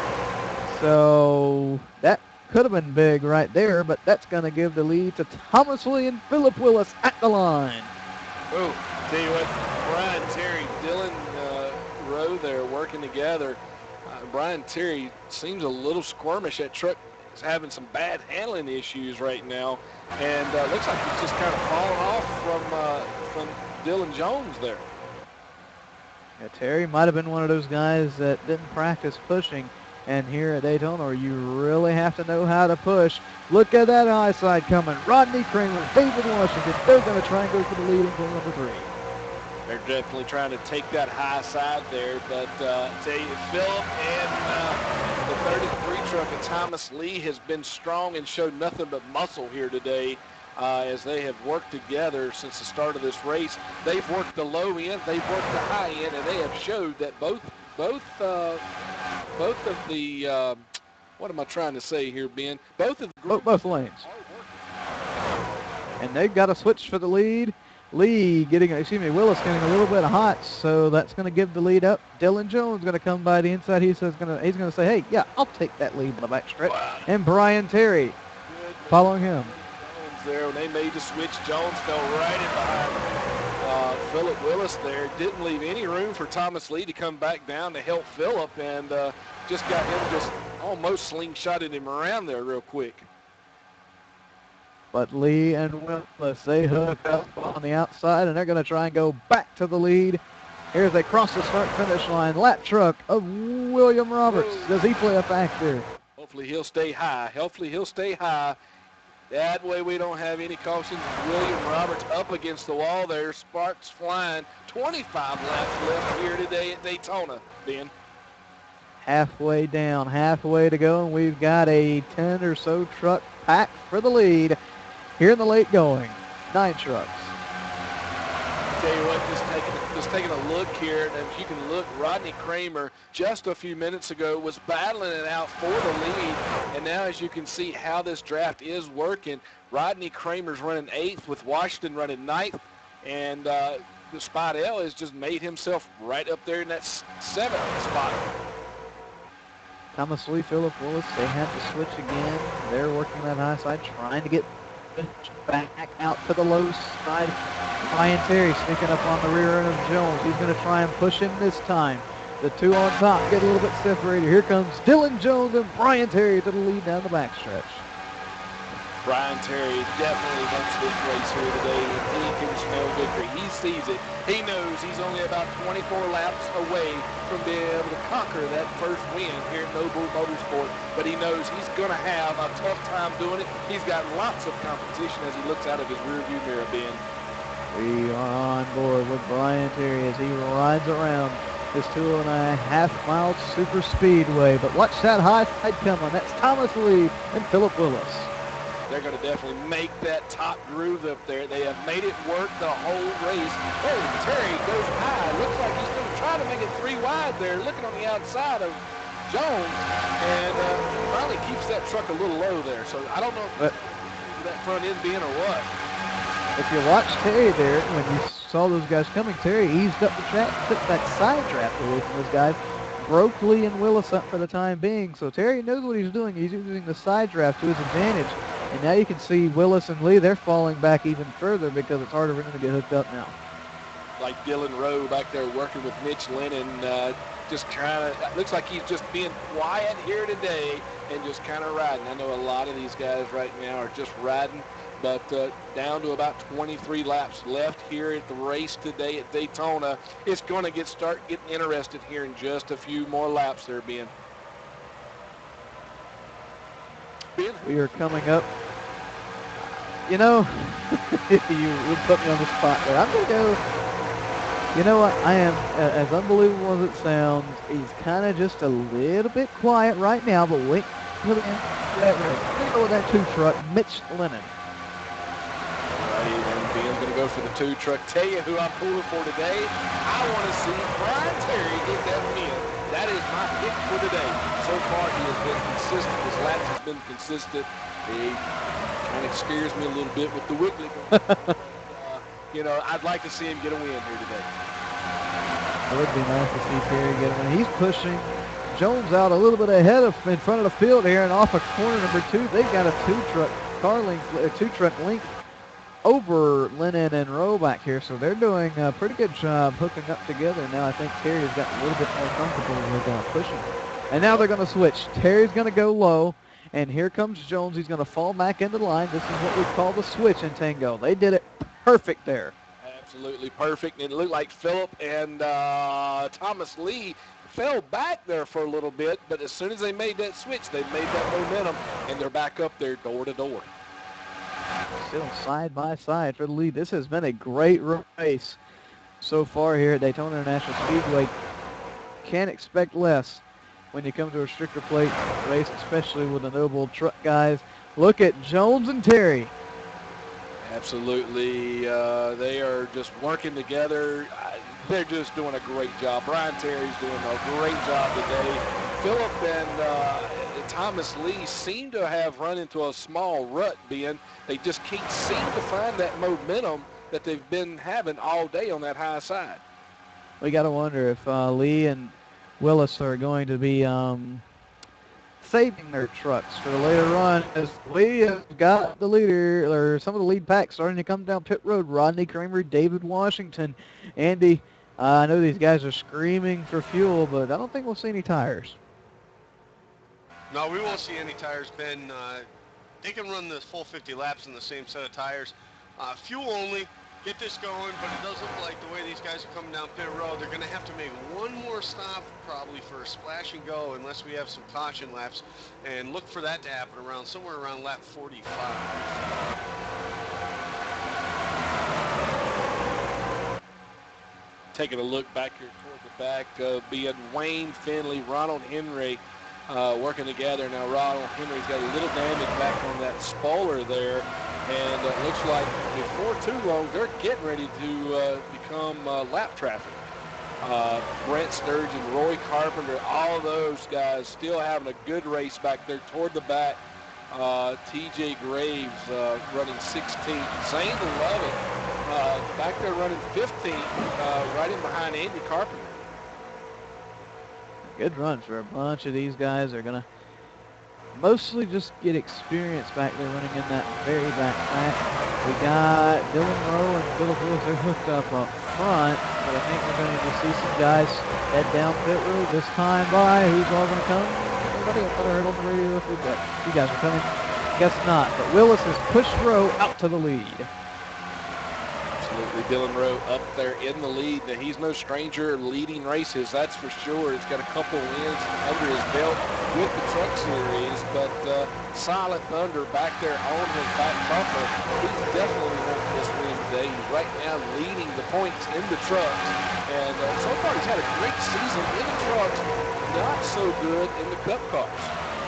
so that could have been big right there, but that's going to give the lead to Thomas Lee and Philip Willis at the line. Oh, tell you what, Brian Terry, Dylan Rowe there working together. Brian Terry seems a little squirmish. That truck is having some bad handling issues right now, and looks like it's just kind of falling off from Dylan Jones there. Yeah, Terry might have been one of those guys that didn't practice pushing, and here at Daytona, you really have to know how to push. Look at that high side coming. Rodney Kramer, David Washington, they're going to try and go for the lead in turn number 3. They're definitely trying to take that high side there, but tell you, Phillip and the 33 truck of Thomas Lee has been strong and showed nothing but muscle here today as they have worked together since the start of this race. They've worked the low end, they've worked the high end, and they have showed that both of the what am I trying to say here, Ben? Both lanes. And they've got to switch for the lead. Willis getting a little bit hot, so that's going to give the lead up. Dylan Jones going to come by the inside. He's going to say, hey, yeah, I'll take that lead in the backstretch. Wow. And Brian Terry following him. Jones there, when they made the switch, Jones fell right in behind Philip Willis there. Didn't leave any room for Thomas Lee to come back down to help Philip, and just got him just almost slingshotted him around there real quick. But Lee and Willis, they hook up on the outside, and they're going to try and go back to the lead. Here they cross the start-finish line. Lap truck of William Roberts. Does he play a factor? Hopefully he'll stay high. That way we don't have any cautions. William Roberts up against the wall there. Sparks flying. 25 laps left here today at Daytona, Ben. Halfway down, halfway to go, and we've got a 10 or so truck pack for the lead. Here in the late going, 9 trucks. Tell you what, just taking a look here, and if you can look, Rodney Kramer just a few minutes ago was battling it out for the lead, and now as you can see how this draft is working, Rodney Kramer's running 8th with Washington running 9th, and the Spidell has just made himself right up there in that 7th spot. Thomas Lee, Philip Willis, they have to switch again. They're working that high side, trying to get back out to the low side. Brian Terry sneaking up on the rear end of Jones. He's going to try and push him this time. The two on top get a little bit separated. Here comes Dylan Jones and Brian Terry to the lead down the backstretch. Brian Terry definitely wants this race here today, and he can smell victory. He sees it. He knows he's only about 24 laps away from being able to conquer that first win here at Noble Motorsport, but he knows he's going to have a tough time doing it. He's got lots of competition as he looks out of his rearview mirror, Ben. We are on board with Brian Terry as he rides around this 2.5 mile super speedway. But watch that high side coming. That's Thomas Lee and Philip Willis. They're going to definitely make that top groove up there. They have made it work the whole race. Oh, Terry goes high. Looks like he's going to try to make it 3 wide there, looking on the outside of Jones. And finally keeps that truck a little low there. So I don't know if that front end being or what. If you watch Terry there, when you saw those guys coming, Terry eased up the track, took that side draft away from those guys, broke Lee and Willis up for the time being. So Terry knows what he's doing. He's using the side draft to his advantage. And now you can see Willis and Lee, they're falling back even further because it's harder for them to get hooked up now. Like Dylan Rowe back there working with Mitch Lennon, just kind of, looks like he's just being quiet here today and just kind of riding. I know a lot of these guys right now are just riding, but down to about 23 laps left here at the race today at Daytona. It's going to start getting interested here in just a few more laps there, Ben. We are coming up. You know, you put me on the spot there. I'm going to go, you know what, I am, as unbelievable as it sounds, he's kind of just a little bit quiet right now, but wait for the end of that race. I'm going to go with that 2 truck, Mitch Lennon. Alrighty, then Ben's going to go for the 2 truck. Tell you who I'm pulling for today. I want to see Brian Terry get that win. That is my pick for today. So far, he has been consistent. His laps has been consistent. He kind of scares me a little bit with the wiggly. You know, I'd like to see him get a win here today. It would be nice to see Terry get a win. He's pushing Jones out a little bit ahead of, in front of the field here, and off of corner number 2, they've got a 2-truck car length, a 2-truck length over Lennon and Rowe back here, so they're doing a pretty good job hooking up together. Now I think Terry's got a little bit more comfortable with pushing. And now they're going to switch. Terry's going to go low, and here comes Jones. He's going to fall back into the line. This is what we call the switch in Tango. They did it perfect there. Absolutely perfect. And it looked like Philip and Thomas Lee fell back there for a little bit, but as soon as they made that switch, they made that momentum, and they're back up there door to door. Still side by side for the lead. This has been a great race so far here at Daytona International Speedway. Can't expect less when you come to a stricter plate race, especially with the Noble truck guys. Look at Jones and Terry. Absolutely. They are just working together. They're just doing a great job. Brian Terry's doing a great job today. Philip and Thomas Lee seem to have run into a small rut, Ben. They just can't seem to find that momentum that they've been having all day on that high side. We got to wonder if Lee and Willis are going to be saving their trucks for the later run, as Lee has got the leader, or some of the lead pack starting to come down pit road. Rodney Kramer, David Washington. Andy, I know these guys are screaming for fuel, but I don't think we'll see any tires. No, we won't see any tires, Ben. They can run the full 50 laps in the same set of tires. Fuel only, get this going, but it does look like the way these guys are coming down pit road, they're going to have to make one more stop probably for a splash and go unless we have some caution laps, and look for that to happen somewhere around lap 45. Taking a look back here toward the back, being Wayne Finley, Ronald Henry, working together. Now Ronald Henry's got a little damage back on that spoiler there, and it looks like before too long they're getting ready to become lap traffic. Brent Sturgeon, Roy Carpenter, all those guys still having a good race back there toward the back. TJ Graves running 16th. Zane Lovett back there running 15th, right in behind Andy Carpenter. Good runs for a bunch of these guys. They're going to mostly just get experience back there running in that very back pack. We got Dylan Rowe and Philip Willis. They're hooked up front, but I think we're going to see some guys head down pit road this time by. Who's all going to come? Everybody, I thought I heard on the radio if you guys are coming. Guess not, but Willis has pushed Rowe out to the lead. Absolutely, Dylan Rowe up there in the lead. Now, he's no stranger leading races, that's for sure. He's got a couple wins under his belt with the Truck Series, but Silent Thunder back there on his back bumper, he's definitely wanting this win today. He's right now leading the points in the trucks, and so far he's had a great season in the trucks, not so good in the Cup cars.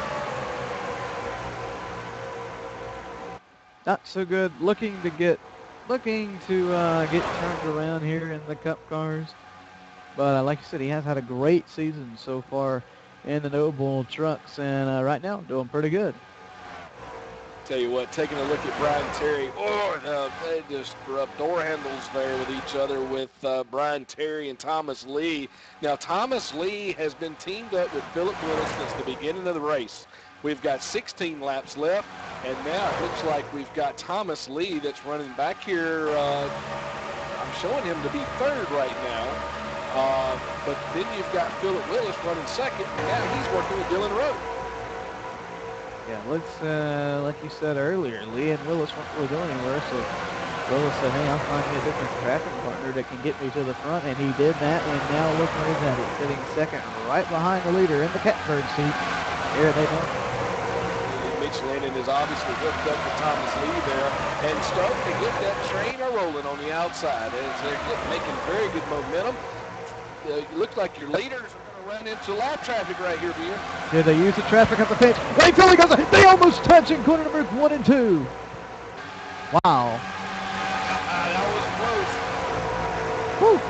Not so good. Looking to get turned around here in the Cup cars. But like you said, he has had a great season so far in the Noble trucks, and right now doing pretty good. Tell you what, taking a look at Brian Terry, they just rub door handles there with each other with Brian Terry and Thomas Lee. Now, Thomas Lee has been teamed up with Philip Willis since the beginning of the race. We've got 16 laps left, and now it looks like we've got Thomas Lee that's running back here. I'm showing him to be third right now, but then you've got Philip Willis running second, and now he's working with Dylan Rowe. Yeah, let's, like you said earlier, Lee and Willis weren't really going anywhere, so Willis said, hey, I'll find me a different traffic partner that can get me to the front, and he did that, and now look where he's at. He's sitting second right behind the leader in the catbird seat. Here they go. Mitch Lennon is obviously hooked up with Thomas Lee there and starting to get that train rolling on the outside as they're making very good momentum. It looks like your leaders are going to run into lap traffic right here, Ben. Did they use the traffic at the pit? Wait, Philly goes. They almost touch in corner numbers 1 and 2. Wow. That was close. Woo.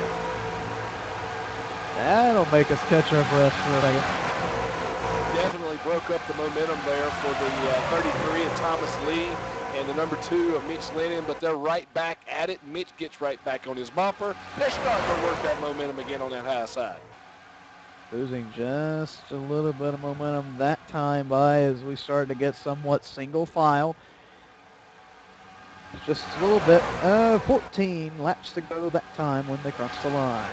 That'll make us catch our breath for a second. Definitely broke up the momentum there for the 33 of Thomas Lee and the number 2 of Mitch Lennon, but they're right back at it. Mitch gets right back on his bumper. They're starting to work that momentum again on that high side. Losing just a little bit of momentum that time by as we started to get somewhat single file. Just a little bit. 14 laps to go that time when they crossed the line.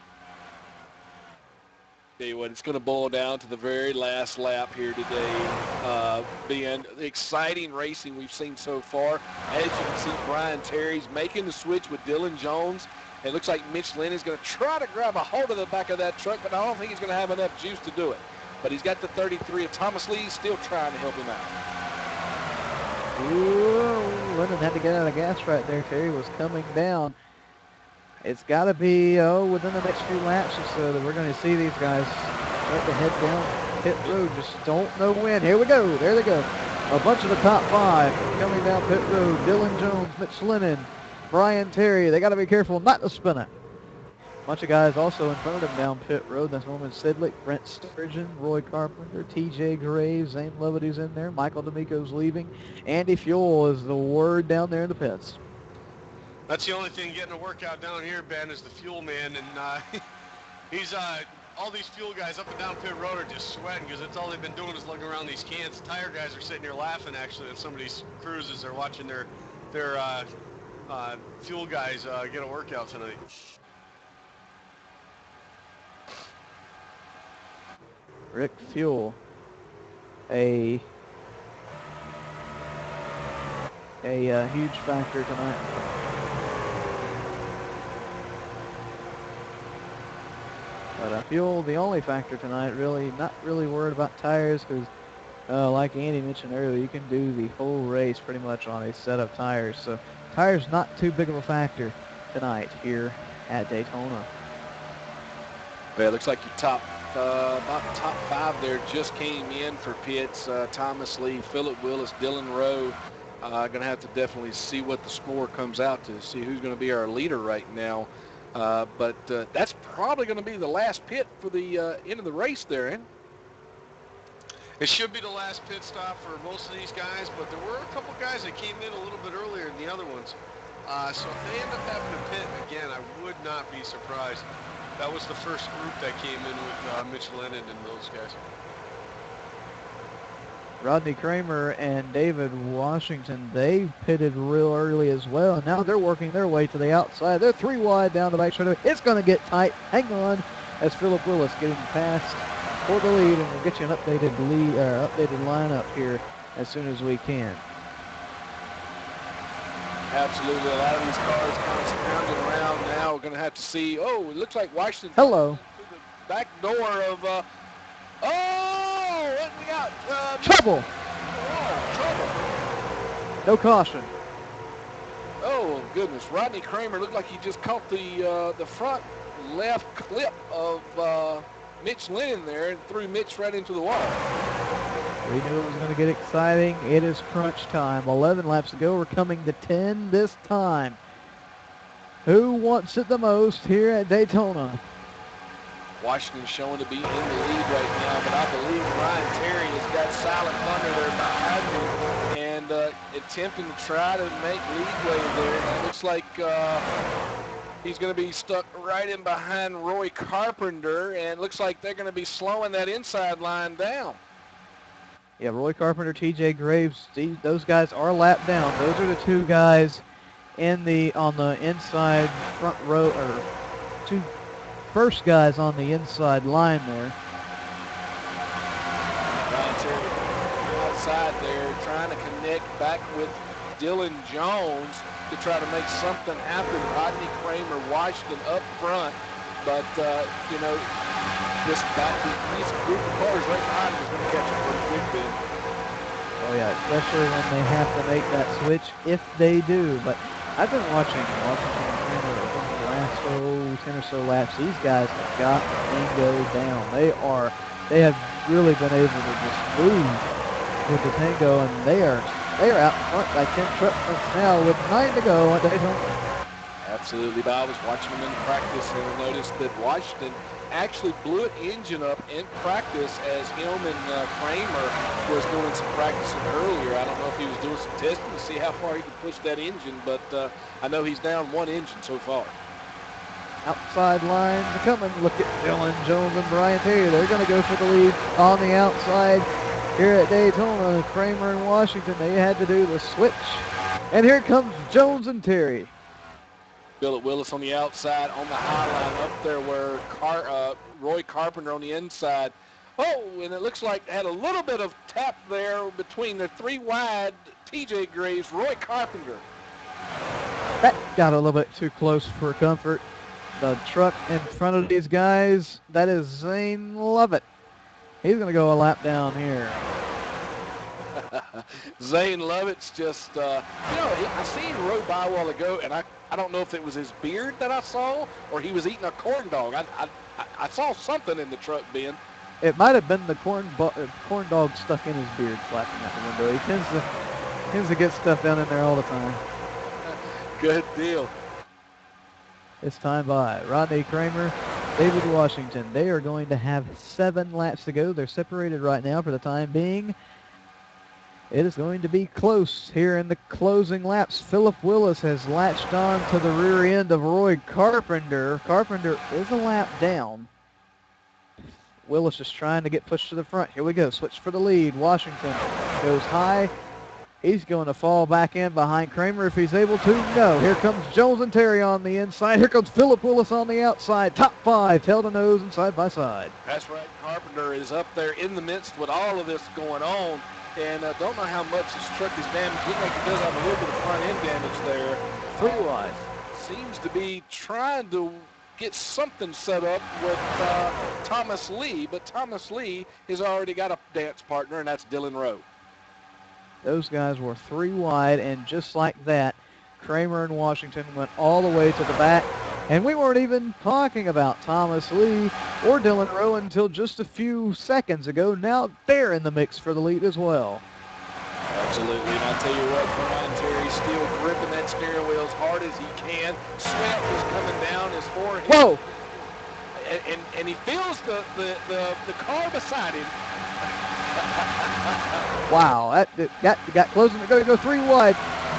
Tell you what, it's going to boil down to the very last lap here today. Being exciting racing we've seen so far. As you can see, Brian Terry's making the switch with Dylan Jones. It looks like Mitch Lynn is going to try to grab a hold of the back of that truck, but I don't think he's going to have enough juice to do it. But he's got the 33 of Thomas Lee still trying to help him out. Ooh, Lennon had to get out of gas right there. Terry was coming down. It's got to be, within the next few laps or so that we're going to see these guys start to head down pit road. Just don't know when. Here we go. There they go. A bunch of the top 5 coming down pit road. Dylan Jones, Mitch Lennon, Brian Terry. They got to be careful not to spin it. A bunch of guys also in front of them down pit road. That's Norman Sidlick, Brent Sturgeon, Roy Carpenter, TJ Graves, Zane Levity's in there. Michael D'Amico's leaving. Andy Fuel is the word down there in the pits. That's the only thing getting a workout down here, Ben, is the fuel man. And he's all these fuel guys up and down pit road are just sweating because that's all they've been doing is lugging around these cans. The tire guys are sitting here laughing, actually, at some of these cruises. They're watching their fuel guys get a workout tonight. Rick Fuel, a huge factor tonight. But Fuel, the only factor tonight, really not really worried about tires because, like Andy mentioned earlier, you can do the whole race pretty much on a set of tires. So tires not too big of a factor tonight here at Daytona. Well, it looks like your about the top 5 there just came in for pits. Thomas Lee, Philip Willis, Dylan Rowe. Going to have to definitely see what the score comes out to see who's going to be our leader right now. But that's probably going to be the last pit for the end of the race there, eh? It should be the last pit stop for most of these guys, but there were a couple guys that came in a little bit earlier than the other ones. So if they end up having to pit again, I would not be surprised. That was the first group that came in with Mitch Lennon and those guys. Rodney Kramer and David Washington, they pitted real early as well, and now they're working their way to the outside. They're 3 wide down the back straightaway. It's going to get tight. Hang on, as Philip Willis getting past for the lead, and we'll get you an updated lineup here as soon as we can. Absolutely. A lot of these cars kind of scrounging around now. We're going to have to see. Oh, it looks like Washington. Hello. Through the back door of. Oh, what we got? Trouble. Trouble. No caution. Oh, goodness. Rodney Kramer looked like he just caught the front left clip of Mitch Lennon there and threw Mitch right into the wall. We knew it was going to get exciting. It is crunch time. 11 laps to go. We're coming to 10 this time. Who wants it the most here at Daytona? Washington showing to be in the lead right now, but I believe Ryan Terry has got Silent Thunder there behind him and attempting to try to make leadway there. And it looks like he's going to be stuck right in behind Roy Carpenter, and it looks like they're going to be slowing that inside line down. Yeah, Roy Carpenter, T.J. Graves, those guys are lapped down. Those are the two guys on the inside front row, or two first guys on the inside line there. Ryan Terry outside there trying to connect back with Dylan Jones to try to make something happen. Rodney Kramer, Washington up front, but these group of cars right behind him is going to catch him pretty quick then. Oh yeah, especially when they have to make that switch, if they do. But I've been watching Washington and Kramer over the last 10 or so laps. These guys have got Tango down. They have really been able to just move with the Tango, and they are out front by 10 truck lengths now with 9 to go at Daytona. Absolutely, but I was watching them in practice and noticed that Washington actually blew an engine up in practice as him and Kramer was doing some practicing earlier. I don't know if he was doing some testing to see how far he could push that engine, but I know he's down one engine so far. Outside lines are coming. Look at Dylan Jones and Brian Terry. They're going to go for the lead on the outside here at Daytona. Kramer and Washington, they had to do the switch. And here comes Jones and Terry. Philip Willis on the outside, on the high line up there where Roy Carpenter on the inside. Oh, and it looks like had a little bit of tap there between the 3 wide T.J. Graves, Roy Carpenter. That got a little bit too close for comfort. The truck in front of these guys, that is Zane Lovett. He's going to go a lap down here. Zane Lovett's just, I seen him rode by a while ago, and I don't know if it was his beard that I saw or he was eating a corn dog. I saw something in the truck, Ben. It might have been the corn dog stuck in his beard flapping out the window. He tends to get stuff down in there all the time. Good deal. It's time by Rodney Kramer, David Washington. They are going to have 7 laps to go. They're separated right now for the time being. It is going to be close here in the closing laps. Philip Willis has latched on to the rear end of Roy Carpenter. Carpenter is a lap down. Willis is trying to get pushed to the front. Here we go. Switch for the lead. Washington goes high. He's going to fall back in behind Kramer if he's able to. No. Here comes Jones and Terry on the inside. Here comes Philip Willis on the outside. Top 5, tail to nose and side by side. That's right. Carpenter is up there in the midst with all of this going on. And don't know how much this truck is damaged. Looks like it does have a little bit of front end damage there. 3 wide. Seems to be trying to get something set up with Thomas Lee, but Thomas Lee has already got a dance partner, and that's Dylan Rowe. Those guys were 3 wide, and just like that, Kramer and Washington went all the way to the back. And we weren't even talking about Thomas Lee or Dylan Rowe until just a few seconds ago. Now they're in the mix for the lead as well. Absolutely, and I'll tell you what, Brian Terry's still gripping that steering wheel as hard as he can. Sweat is coming down his forehead. Whoa! And he feels the car beside him. Wow, that got closing to go 3 wide.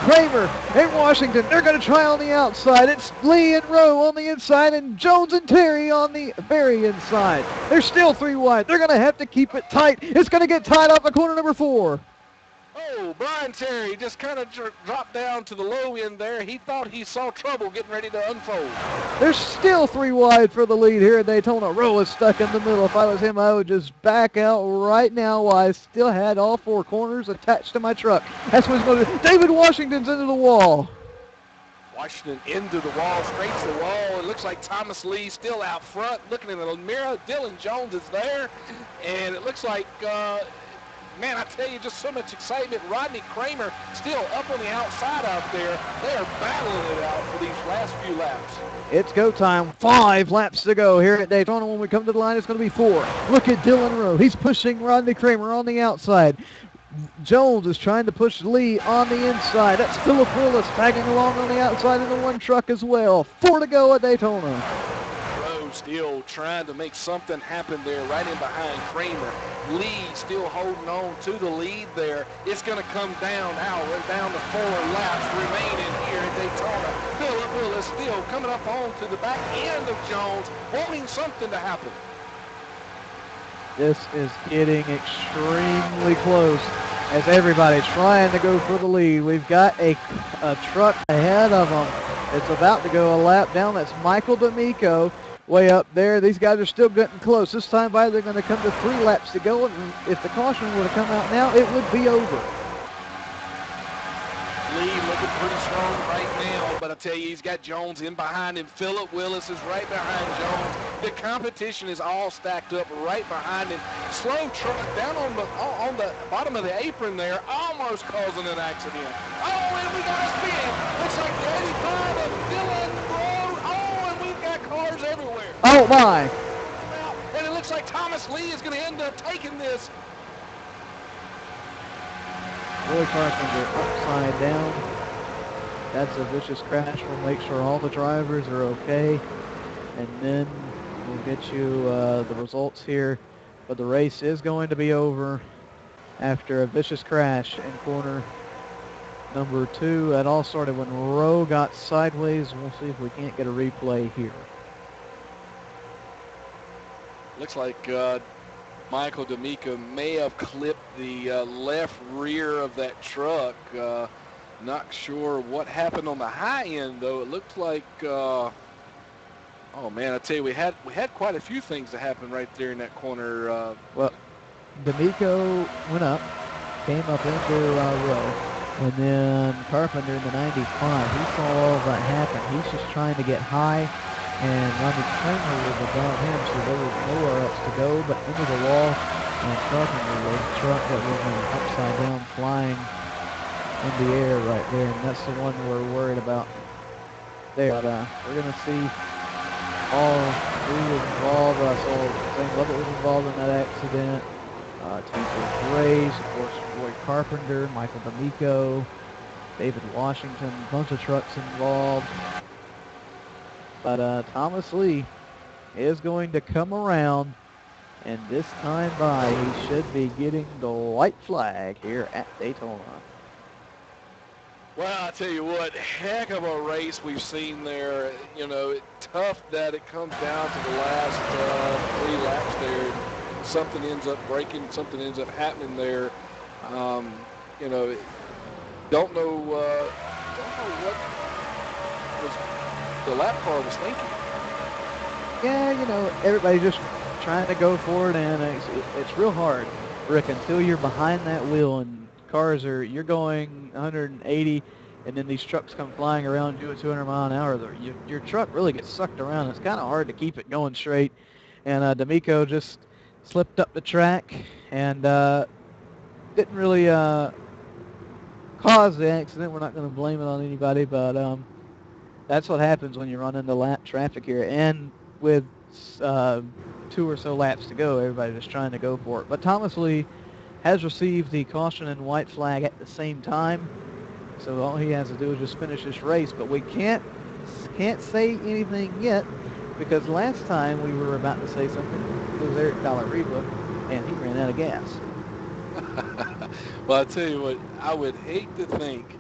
Kramer and Washington. They're going to try on the outside. It's Lee and Rowe on the inside and Jones and Terry on the very inside. They're still 3 wide. They're going to have to keep it tight. It's going to get tied off at corner number 4. Oh, Brian Terry just kind of dropped down to the low end there. He thought he saw trouble getting ready to unfold. They're still 3 wide for the lead here at Daytona. Rowe is stuck in the middle. If I was him, I would just back out right now while I still had all 4 corners attached to my truck. That's what's going to do. David Washington's into the wall. Washington into the wall, straight to the wall. It looks like Thomas Lee still out front looking in the mirror. Dylan Jones is there. And it looks like... man, I tell you, just so much excitement. Rodney Kramer still up on the outside out there. They are battling it out for these last few laps. It's go time. 5 laps to go here at Daytona. When we come to the line, it's going to be 4. Look at Dylan Rowe. He's pushing Rodney Kramer on the outside. Jones is trying to push Lee on the inside. That's Philip Willis tagging along on the outside in the 1 truck as well. 4 to go at Daytona. Still trying to make something happen there right in behind Kramer. Lee still holding on to the lead there. It's going to come down now. We're down to 4 laps remaining here at Daytona. Philip Willis still coming up on to the back end of Jones, wanting something to happen. This is getting extremely close as everybody trying to go for the lead. We've got a truck ahead of them. It's about to go a lap down. That's Michael D'Amico. Way up there. These guys are still getting close. This time by they're going to come to 3 laps to go, and if the caution were to come out now, it would be over. Lee looking pretty strong right now, but I tell you, he's got Jones in behind him. Philip Willis is right behind Jones. The competition is all stacked up right behind him. Slow truck down on the bottom of the apron there, almost causing an accident. Oh, and we got a spin. Looks like the 85 of Dylan Rowe. Cars everywhere. Oh, my. And it looks like Thomas Lee is going to end up taking this. Roy Carpenter upside down. That's a vicious crash. We'll make sure all the drivers are okay. And then we'll get you the results here. But the race is going to be over after a vicious crash in corner number 2. That all started when Rowe got sideways. We'll see if we can't get a replay here. Looks like Michael D'Amico may have clipped the left rear of that truck. Not sure what happened on the high end, though. It looked like, oh man, I tell you, we had quite a few things that happened right there in that corner. Well, D'Amico went up, came up into Rowe, and then Carpenter in the 95. He saw all of that happen. He's just trying to get high. And Rodney Kramer was above him, so there was nowhere else to go but into the wall. And Carpenter was a truck that was upside down, flying in the air right there. And that's the one we're worried about there. But we're going to see all 3 involved. I saw Zane Lovett was involved in that accident. T.J. Grace, of course, Roy Carpenter, Michael D'Amico, David Washington, a bunch of trucks involved. But Thomas Lee is going to come around, and this time by, he should be getting the white flag here at Daytona. Well, I tell you what, heck of a race we've seen there. You know, tough that it comes down to the last 3 laps there. Something ends up breaking, something ends up happening there. You know, don't know what was the lap car was thinking. Yeah, you know, everybody just trying to go for it, and it's real hard, Rick, until you're behind that wheel and cars you're going 180, and then these trucks come flying around you at 200 mile an hour. Your truck really gets sucked around. It's kind of hard to keep it going straight. And D'Amico just slipped up the track and didn't really cause the accident. We're not going to blame it on anybody, but that's what happens when you run into lap traffic here. And with 2 or so laps to go, everybody's just trying to go for it. But Thomas Lee has received the caution and white flag at the same time, so all he has to do is just finish this race. But we can't say anything yet, because last time we were about to say something, it was Eric Dalariba, and he ran out of gas. Well, I tell you what, I would hate to think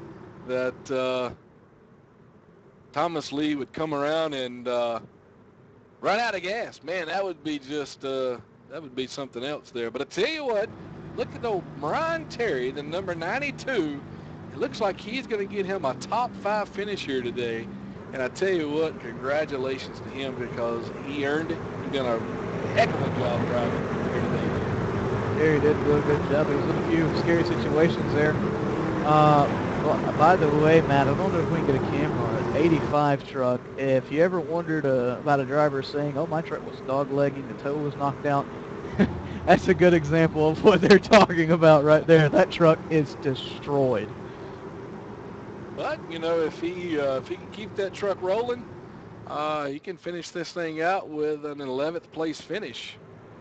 that Thomas Lee would come around and run out of gas. Man, that would be just that would be something else there. But I tell you what, look at old Marion Terry, the number 92. It looks like he's going to get him a top 5 finish here today. And I tell you what, congratulations to him because he earned it. He's done a heck of a job driving here today. Terry did do a good job. He was in a few scary situations there. Well, by the way, Matt, I don't know if we can get a camera on an 85 truck. If you ever wondered about a driver saying, oh, my truck was dog-legging, the toe was knocked out, that's a good example of what they're talking about right there. That truck is destroyed. But, you know, if he can keep that truck rolling, he can finish this thing out with an 11th place finish.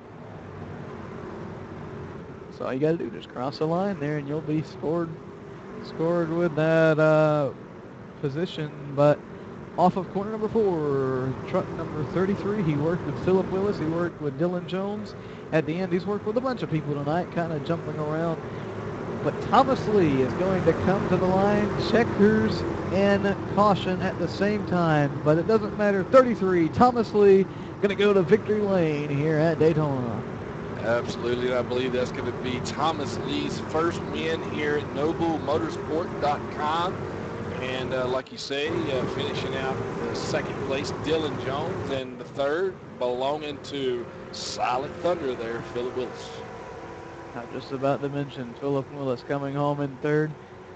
So all you got to do, just cross the line there, and you'll be scored with that position. But off of corner number 4, truck number 33, he worked with Philip Willis, he worked with Dylan Jones. At the end, he's worked with a bunch of people tonight, kind of jumping around. But Thomas Lee is going to come to the line, checkers and caution at the same time. But it doesn't matter. 33, Thomas Lee, going to go to victory lane here at Daytona. Absolutely, and I believe that's going to be Thomas Lee's first win here at NobleMotorsport.com. And like you say, finishing out the second place, Dylan Jones, and the third belonging to Silent Thunder there, Philip Willis. I was just about to mention Philip Willis coming home in third.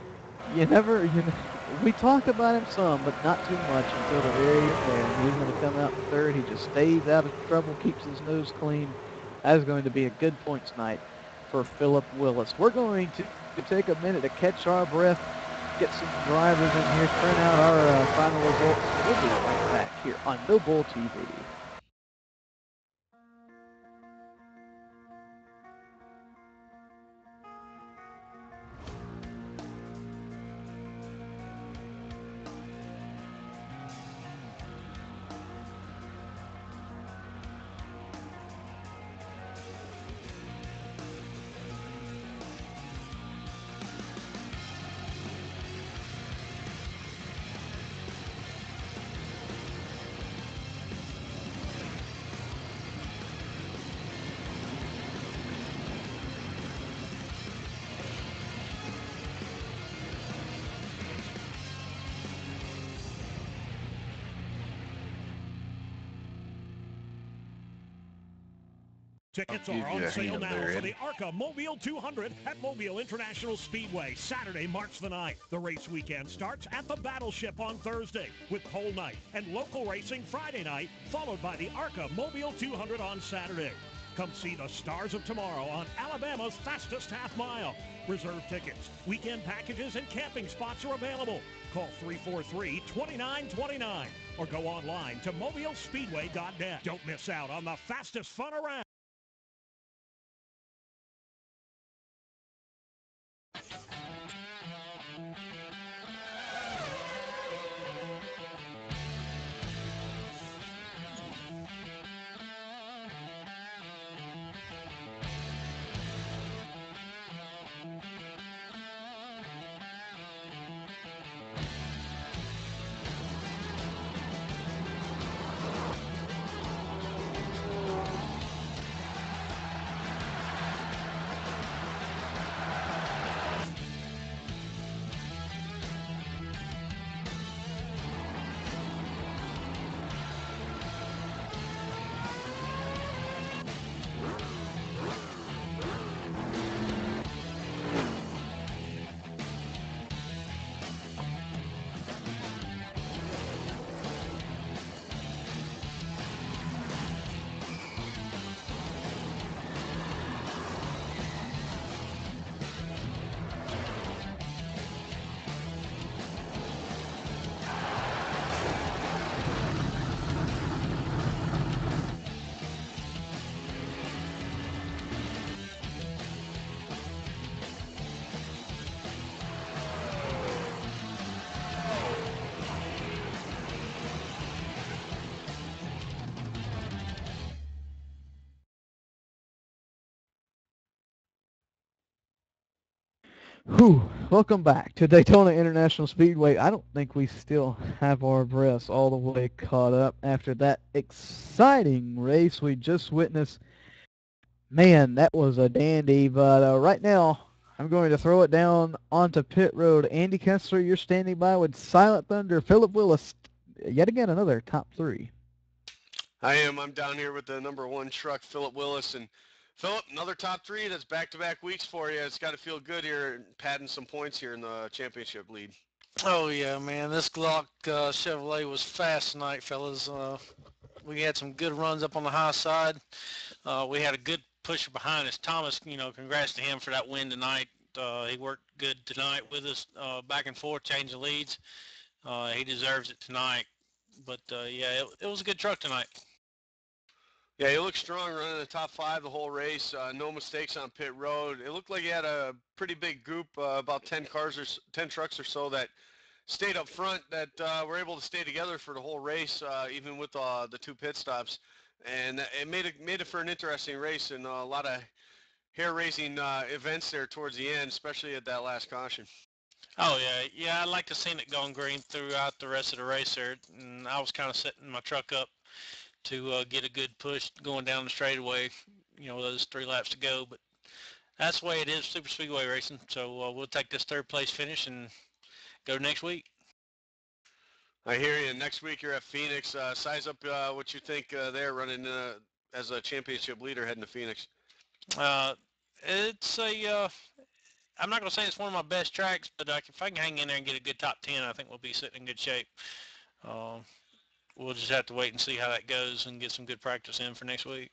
We talk about him some, but not too much until the very end. He's going to come out in third. He just stays out of trouble, keeps his nose clean. That is going to be a good points night for Philip Willis. We're going to take a minute to catch our breath, get some drivers in here, print out our final results. We'll be right back here on No Bull TV. Tickets are on sale now for the ARCA Mobile 200 at Mobile International Speedway, Saturday, March the 9th. The race weekend starts at the Battleship on Thursday with pole night and local racing Friday night, followed by the ARCA Mobile 200 on Saturday. Come see the stars of tomorrow on Alabama's fastest half mile. Reserve tickets, weekend packages, and camping spots are available. Call 343-2929 or go online to mobilespeedway.net. Don't miss out on the fastest fun around. Whew. Welcome back to Daytona International Speedway. I don't think we still have our breaths all the way caught up after that exciting race we just witnessed. Man, that was a dandy, but right now I'm going to throw it down onto pit road. Andy Kessler, you're standing by with Silent Thunder. Philip Willis, yet again another top three. I am. I'm down here with the number 1 truck, Philip Willis. And Philip, another top 3. That's back-to-back weeks for you. It's got to feel good here, padding some points here in the championship lead. Oh, yeah, man. This Glock Chevrolet was fast tonight, fellas. We had some good runs up on the high side. We had a good pusher behind us. Thomas, congrats to him for that win tonight. He worked good tonight with us, back and forth, changing leads. He deserves it tonight. But, yeah, it was a good truck tonight. Yeah, he looked strong running the top 5 the whole race. No mistakes on pit road. It looked like he had a pretty big group, about 10 trucks or so that stayed up front that were able to stay together for the whole race, even with the 2 pit stops. And it made it for an interesting race and a lot of hair-raising events there towards the end, especially at that last caution. Oh, yeah. I like to see it going green throughout the rest of the race there. And I was kind of setting my truck up to get a good push going down the straightaway, those 3 laps to go. But that's the way it is, super speedway racing. So we'll take this 3rd place finish and go next week. I hear you. Next week you're at Phoenix. Size up what you think there running as a championship leader heading to Phoenix. It's I'm not going to say it's one of my best tracks, but if I can hang in there and get a good top 10, I think we'll be sitting in good shape. We'll just have to wait and see how that goes and get some good practice in for next week.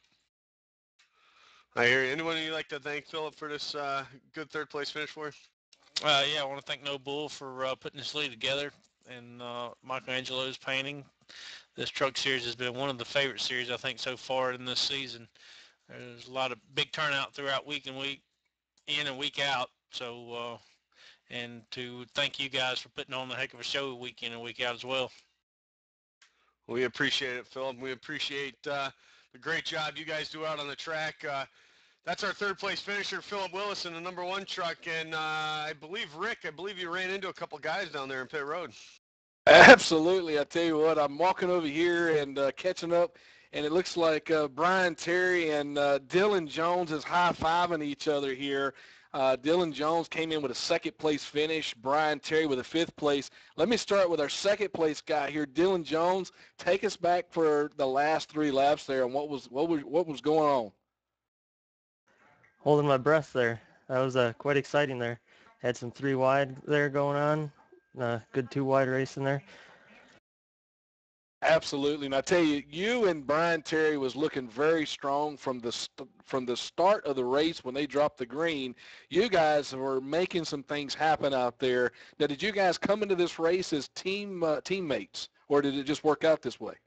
I hear you. Anyone you'd like to thank, Philip, for this good 3rd place finish for you? Yeah, I want to thank No Bull for putting this lead together, and Michelangelo's painting. This truck series has been one of the favorite series, I think, so far in this season. There's a lot of big turnout throughout week and week in and week out. So, and to thank you guys for putting on a heck of a show week in and week out as well. We appreciate it, Philip. We appreciate the great job you guys do out on the track. That's our 3rd place finisher, Philip Willis, in the number 1 truck. And I believe, Rick, you ran into a couple guys down there in pit road. Absolutely. I tell you what, I'm walking over here and catching up, and it looks like Brian Terry and Dylan Jones is high-fiving each other here. Dylan Jones came in with a 2nd place finish. Brian Terry with a 5th place. Let me start with our 2nd place guy here, Dylan Jones. Take us back for the last 3 laps there, and what was going on? Holding my breath there. That was quite exciting there. Had some 3 wide there going on. Good 2 wide race in there. Absolutely. And I tell you, you and Brian Terry was looking very strong from the start of the race when they dropped the green. You guys were making some things happen out there. Now, did you guys come into this race as teammates, or did it just work out this way?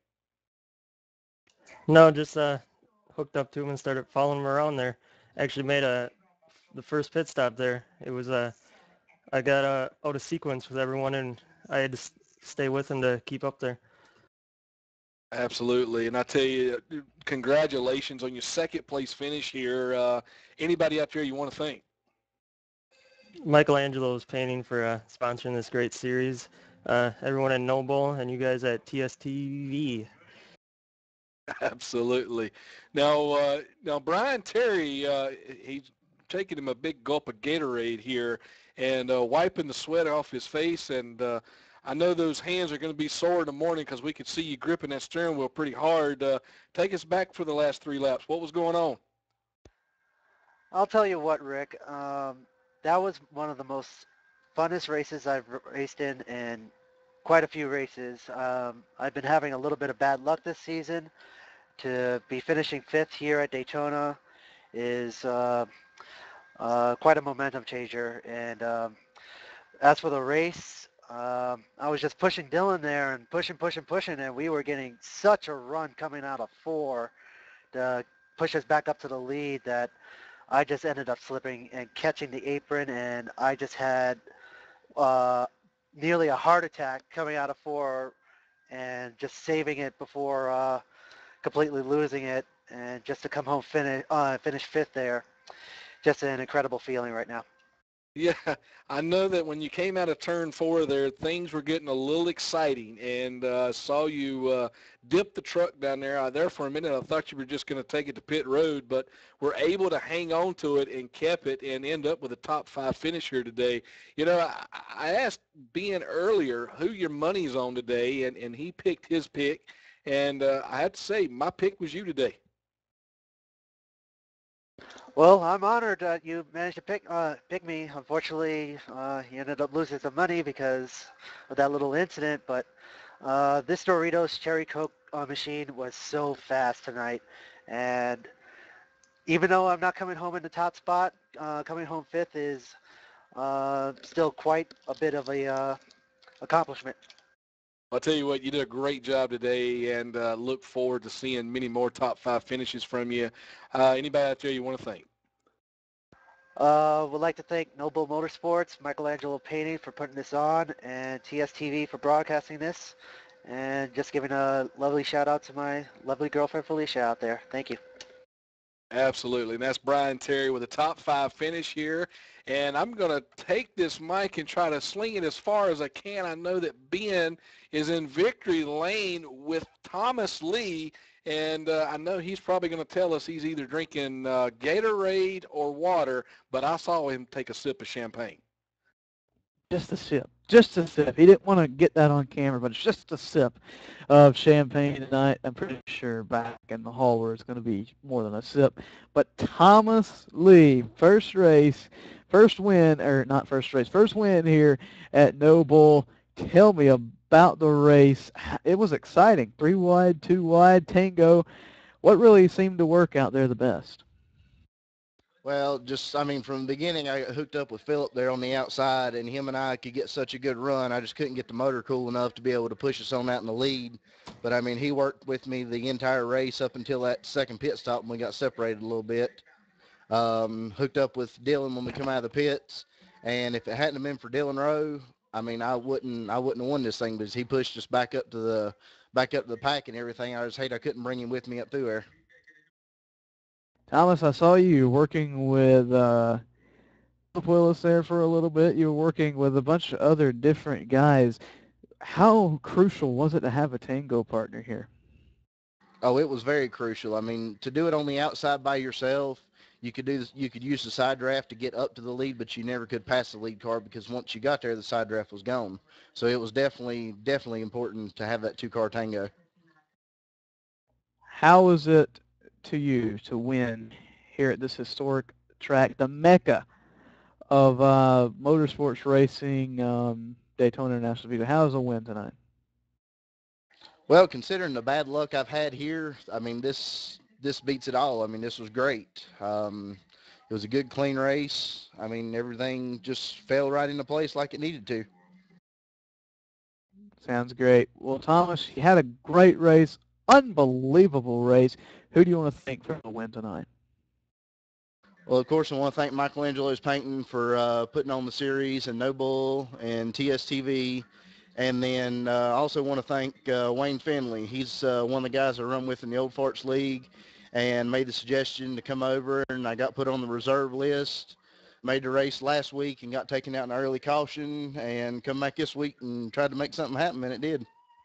No, just hooked up to him and started following him around there. Actually made the first pit stop there. It was I got out of sequence with everyone, and I had to stay with him to keep up there. Absolutely. And I tell you, congratulations on your 2nd place finish here. Anybody out there you want to thank? Michelangelo's painting for sponsoring this great series. Everyone at Noble and you guys at TSTV. Absolutely. Now Brian Terry, he's taking him a big gulp of Gatorade here and wiping the sweat off his face. And I know those hands are going to be sore in the morning because we could see you gripping that steering wheel pretty hard. Take us back for the last 3 laps. What was going on? I'll tell you what, Rick. That was one of the most funnest races I've raced in quite a few races. I've been having a little bit of bad luck this season. To be finishing 5th here at Daytona is quite a momentum changer. And as for the race, I was just pushing Dylan there and pushing, and we were getting such a run coming out of 4 to push us back up to the lead that I just ended up slipping and catching the apron, and I just had nearly a heart attack coming out of 4 and just saving it before completely losing it, and just to come home finish 5th there. Just an incredible feeling right now. Yeah, I know that when you came out of turn 4 there, things were getting a little exciting, and saw you dip the truck down there. There for a minute, I thought you were just going to take it to pit road, but were able to hang on to it and kept it and end up with a top 5 finish here today. You know, I asked Ben earlier who your money's on today, and he picked his pick, and I have to say my pick was you today. Well, I'm honored that you managed to pick me. Unfortunately, you ended up losing some money because of that little incident, but this Doritos Cherry Coke machine was so fast tonight, and even though I'm not coming home in the top spot, coming home 5th is still quite a bit of a accomplishment. I'll tell you what, you did a great job today, and look forward to seeing many more top 5 finishes from you. Anybody out there you want to thank? Would like to thank Noble Motorsports, Michelangelo Painting for putting this on, and TSTV for broadcasting this, and just giving a lovely shout out to my lovely girlfriend Felicia out there. Thank you. Absolutely, and that's Brian Terry with a top 5 finish here. And I'm going to take this mic and try to sling it as far as I can. I know that Ben is in victory lane with Thomas Lee, and I know he's probably going to tell us he's either drinking Gatorade or water, but I saw him take a sip of champagne. Just a sip. Just a sip. He didn't want to get that on camera, but it's just a sip of champagne tonight. I'm pretty sure back in the hall where it's going to be more than a sip. But Thomas Lee, first win here at Noble. Tell me about the race. It was exciting. 3 wide, 2 wide, tango. What really seemed to work out there the best? Well, from the beginning, I got hooked up with Philip there on the outside, and him and I could get such a good run. I just couldn't get the motor cool enough to be able to push us on out in the lead. But, he worked with me the entire race up until that second pit stop when we got separated a little bit. Hooked up with Dylan when we come out of the pits, and if it hadn't have been for Dylan Rowe, I wouldn't have won this thing because he pushed us back up to the pack and everything. I just hate I couldn't bring him with me up through there. Thomas, I saw you working with Willis there for a little bit. You were working with a bunch of other different guys. How crucial was it to have a tango partner here? Oh, it was very crucial. To do it on the outside by yourself, you could use the side draft to get up to the lead, but you never could pass the lead car because once you got there, the side draft was gone. So it was definitely important to have that 2-car tango. How was it to you to win here at this historic track, the mecca of motorsports racing, Daytona International Speedway? How was the win tonight? Well, considering the bad luck I've had here, this beats it all. This was great. It was a good, clean race. Everything just fell right into place like it needed to. Sounds great. Well, Thomas, you had a great race, unbelievable race. Who do you want to thank for the win tonight? Well, of course, I want to thank Michelangelo's Painting for putting on the series, and Noble and TSTV. And then I also want to thank Wayne Finley. He's one of the guys I run with in the Old Farts League and made the suggestion to come over, and I got put on the reserve list. Made the race last week and got taken out in early caution, and come back this week and tried to make something happen, and it did.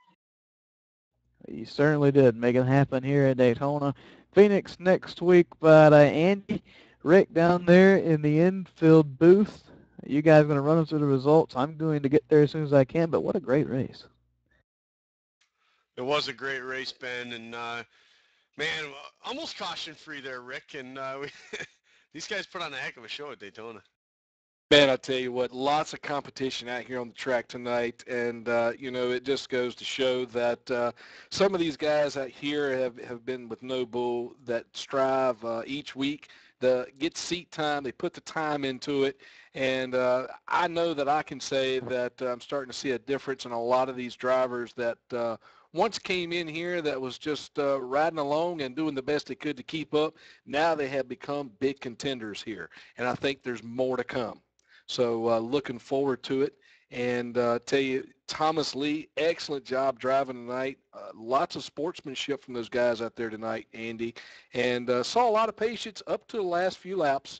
You certainly did make it happen here at Daytona. Phoenix next week, but Andy, Rick down there in the infield booth. You guys are going to run us through the results. I'm going to get there as soon as I can, but what a great race. It was a great race, Ben, and man, almost caution-free there, Rick, and these guys put on a heck of a show at Daytona. Man, I tell you what, lots of competition out here on the track tonight, and it just goes to show that some of these guys out here have been with Noble that strive each week to get seat time. They put the time into it, and I know that I can say that I'm starting to see a difference in a lot of these drivers that once came in here that was just riding along and doing the best they could to keep up. Now they have become big contenders here, and I think there's more to come. So looking forward to it. And tell you, Thomas Lee, excellent job driving tonight. Lots of sportsmanship from those guys out there tonight, Andy. And saw a lot of patience up to the last few laps.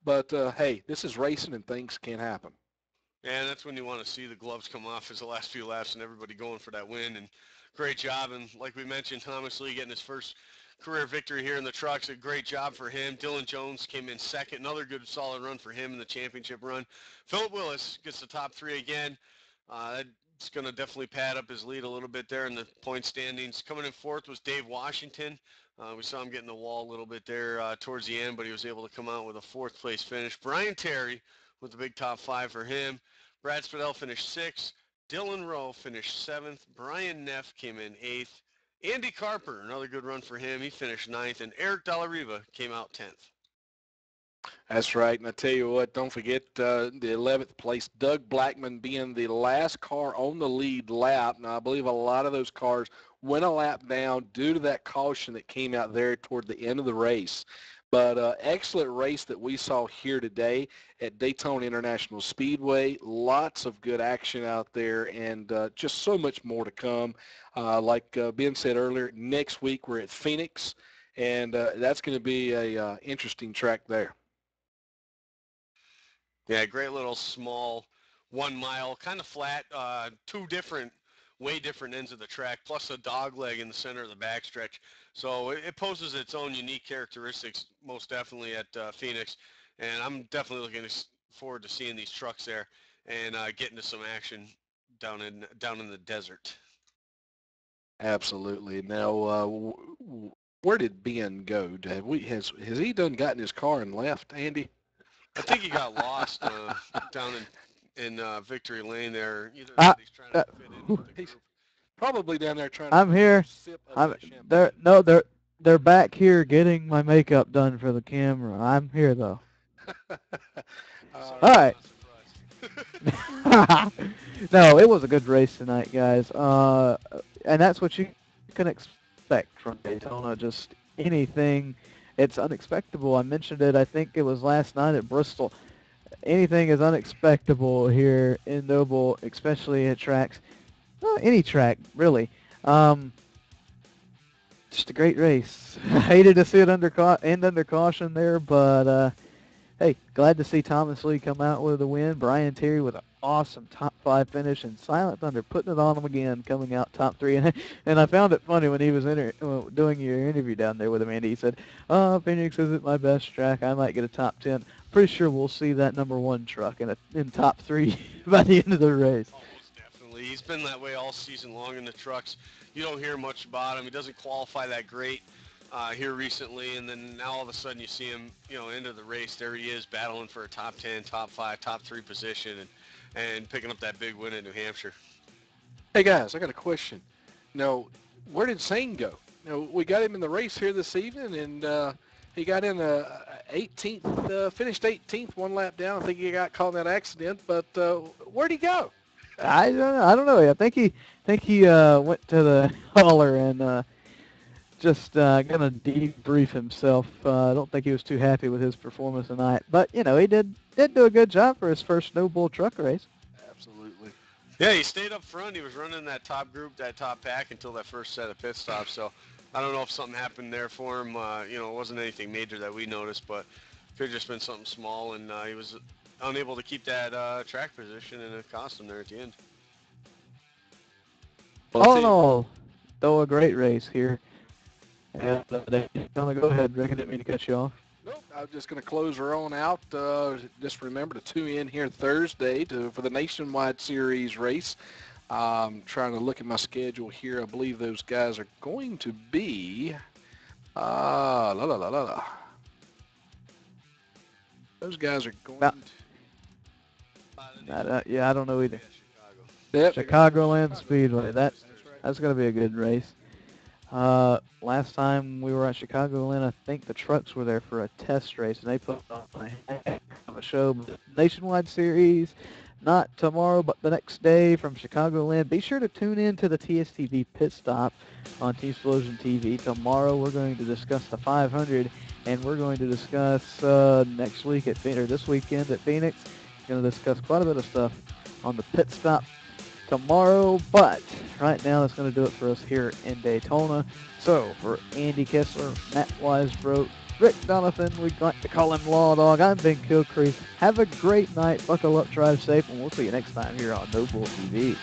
But, hey, this is racing and things can happen. And that's when you want to see the gloves come off as the last few laps and everybody going for that win. And great job. And like we mentioned, Thomas Lee getting his first career victory here in the trucks. A great job for him. Dylan Jones came in second. Another good solid run for him in the championship run. Philip Willis gets the top three again. It's going to definitely pad up his lead a little bit there in the point standings. Coming in fourth was Dave Washington. We saw him getting the wall a little bit there towards the end, but he was able to come out with a fourth place finish. Brian Terry with the big top five for him. Brad Spadell finished sixth. Dylan Rowe finished seventh. Brian Neff came in eighth. Andy Carper, another good run for him. He finished ninth. And Eric Dallariva came out 10th. That's right. And I tell you what, don't forget the 11th place, Doug Blackman being the last car on the lead lap. Now, I believe a lot of those cars went a lap down due to that caution that came out there toward the end of the race. But excellent race that we saw here today at Daytona International Speedway. Lots of good action out there and just so much more to come. Like Ben said earlier, next week we're at Phoenix, and that's going to be a interesting track there. Yeah, great little small 1 mile, kind of flat, way different ends of the track, plus a dog leg in the center of the backstretch. So it poses its own unique characteristics, most definitely at Phoenix. And I'm definitely looking forward to seeing these trucks there and getting to some action down in the desert. Absolutely. Now, where did Ben go? Has he gotten his car and left, Andy? I think he got lost down in Victory Lane there. Either he's trying to fit in with the group. Probably down there trying I'm to here. sip of the They're they're back here getting my makeup done for the camera. I'm here though. All right. No, it was a good race tonight, guys. And that's what you can expect from Daytona. Just anything. It's unexpected. I mentioned it, I think it was last night at Bristol. Anything is unexpected here in Noble, especially at tracks. Well, any track, really. Just a great race. I hated to see it end under caution there, but hey, glad to see Thomas Lee come out with a win. Brian Terry with an awesome top 5 finish, and Silent Thunder putting it on him again, coming out top 3. And I found it funny when he was doing your interview down there with him, Andy. He said, Phoenix isn't my best track. I might get a top 10. Pretty sure we'll see that number 1 truck in top 3 by the end of the race. Definitely. He's been that way all season long in the trucks. You don't hear much about him. He doesn't qualify that great here recently, and then now all of a sudden you see him, into the race. There he is battling for a top 10, top 5, top 3 position and picking up that big win in New Hampshire. Hey, guys, I got a question. Where did Zane go? We got him in the race here this evening, and he got in 18th, finished 18th, 1 lap down. I think he got caught in that accident, but where'd he go? I don't know. I think he went to the hauler and just gonna debrief himself. I don't think he was too happy with his performance tonight, but he did do a good job for his first snowball truck race. Absolutely. Yeah, he stayed up front. He was running that top group, that top pack until that first set of pit stops. So I don't know if something happened there for him. It wasn't anything major that we noticed, but it could have just been something small, and he was unable to keep that track position, and it cost him there at the end. All in all, though, a great race here. And go ahead, Rick. I didn't mean to cut you off. Nope, I'm just going to close her on out. Just remember to tune in here Thursday for the Nationwide Series race. I'm trying to look at my schedule here. I believe those guys are going to be... Those guys are going to... I don't know either. Yep. Chicagoland Speedway. That's going to be a good race. Last time we were at Chicagoland, I think the trucks were there for a test race, and they put on a heck of a show. Nationwide Series, not tomorrow, but the next day from Chicagoland. Be sure to tune in to the TSTV Pit Stop on T-Explosion TV. Tomorrow we're going to discuss the 500, and we're going to discuss next week at Phoenix, or this weekend at Phoenix. We're going to discuss quite a bit of stuff on the Pit Stop tomorrow, but right now that's going to do it for us here in Daytona. So for Andy Kessler, Matt Weisbrot, Rick Donovan, we'd like to call him Law Dog. I'm Ben Kilcrease. Have a great night. Buckle up, drive safe, and we'll see you next time here on No Bull TV.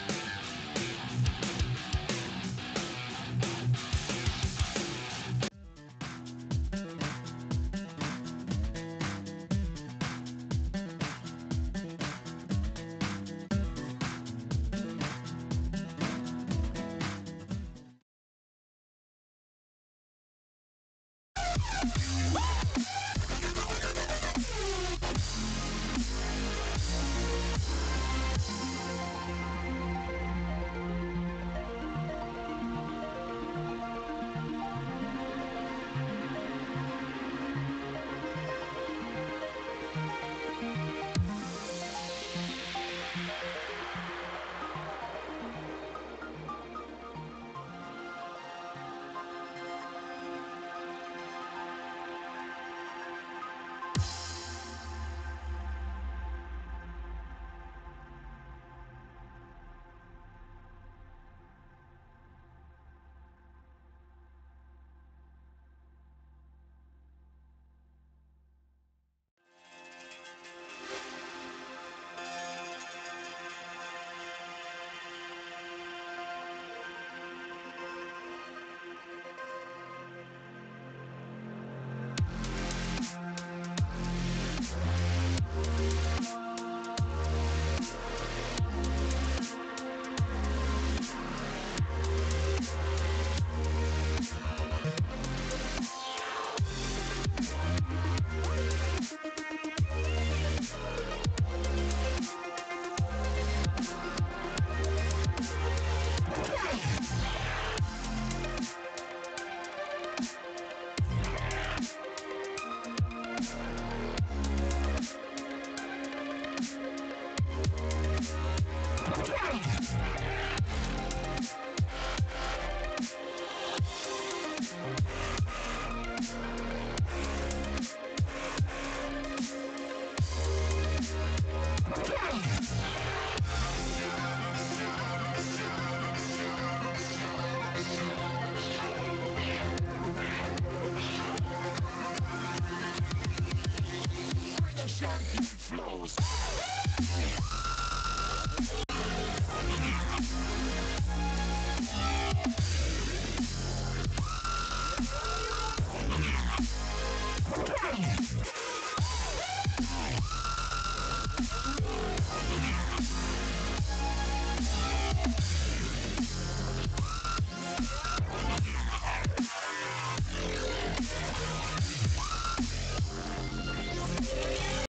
Flows.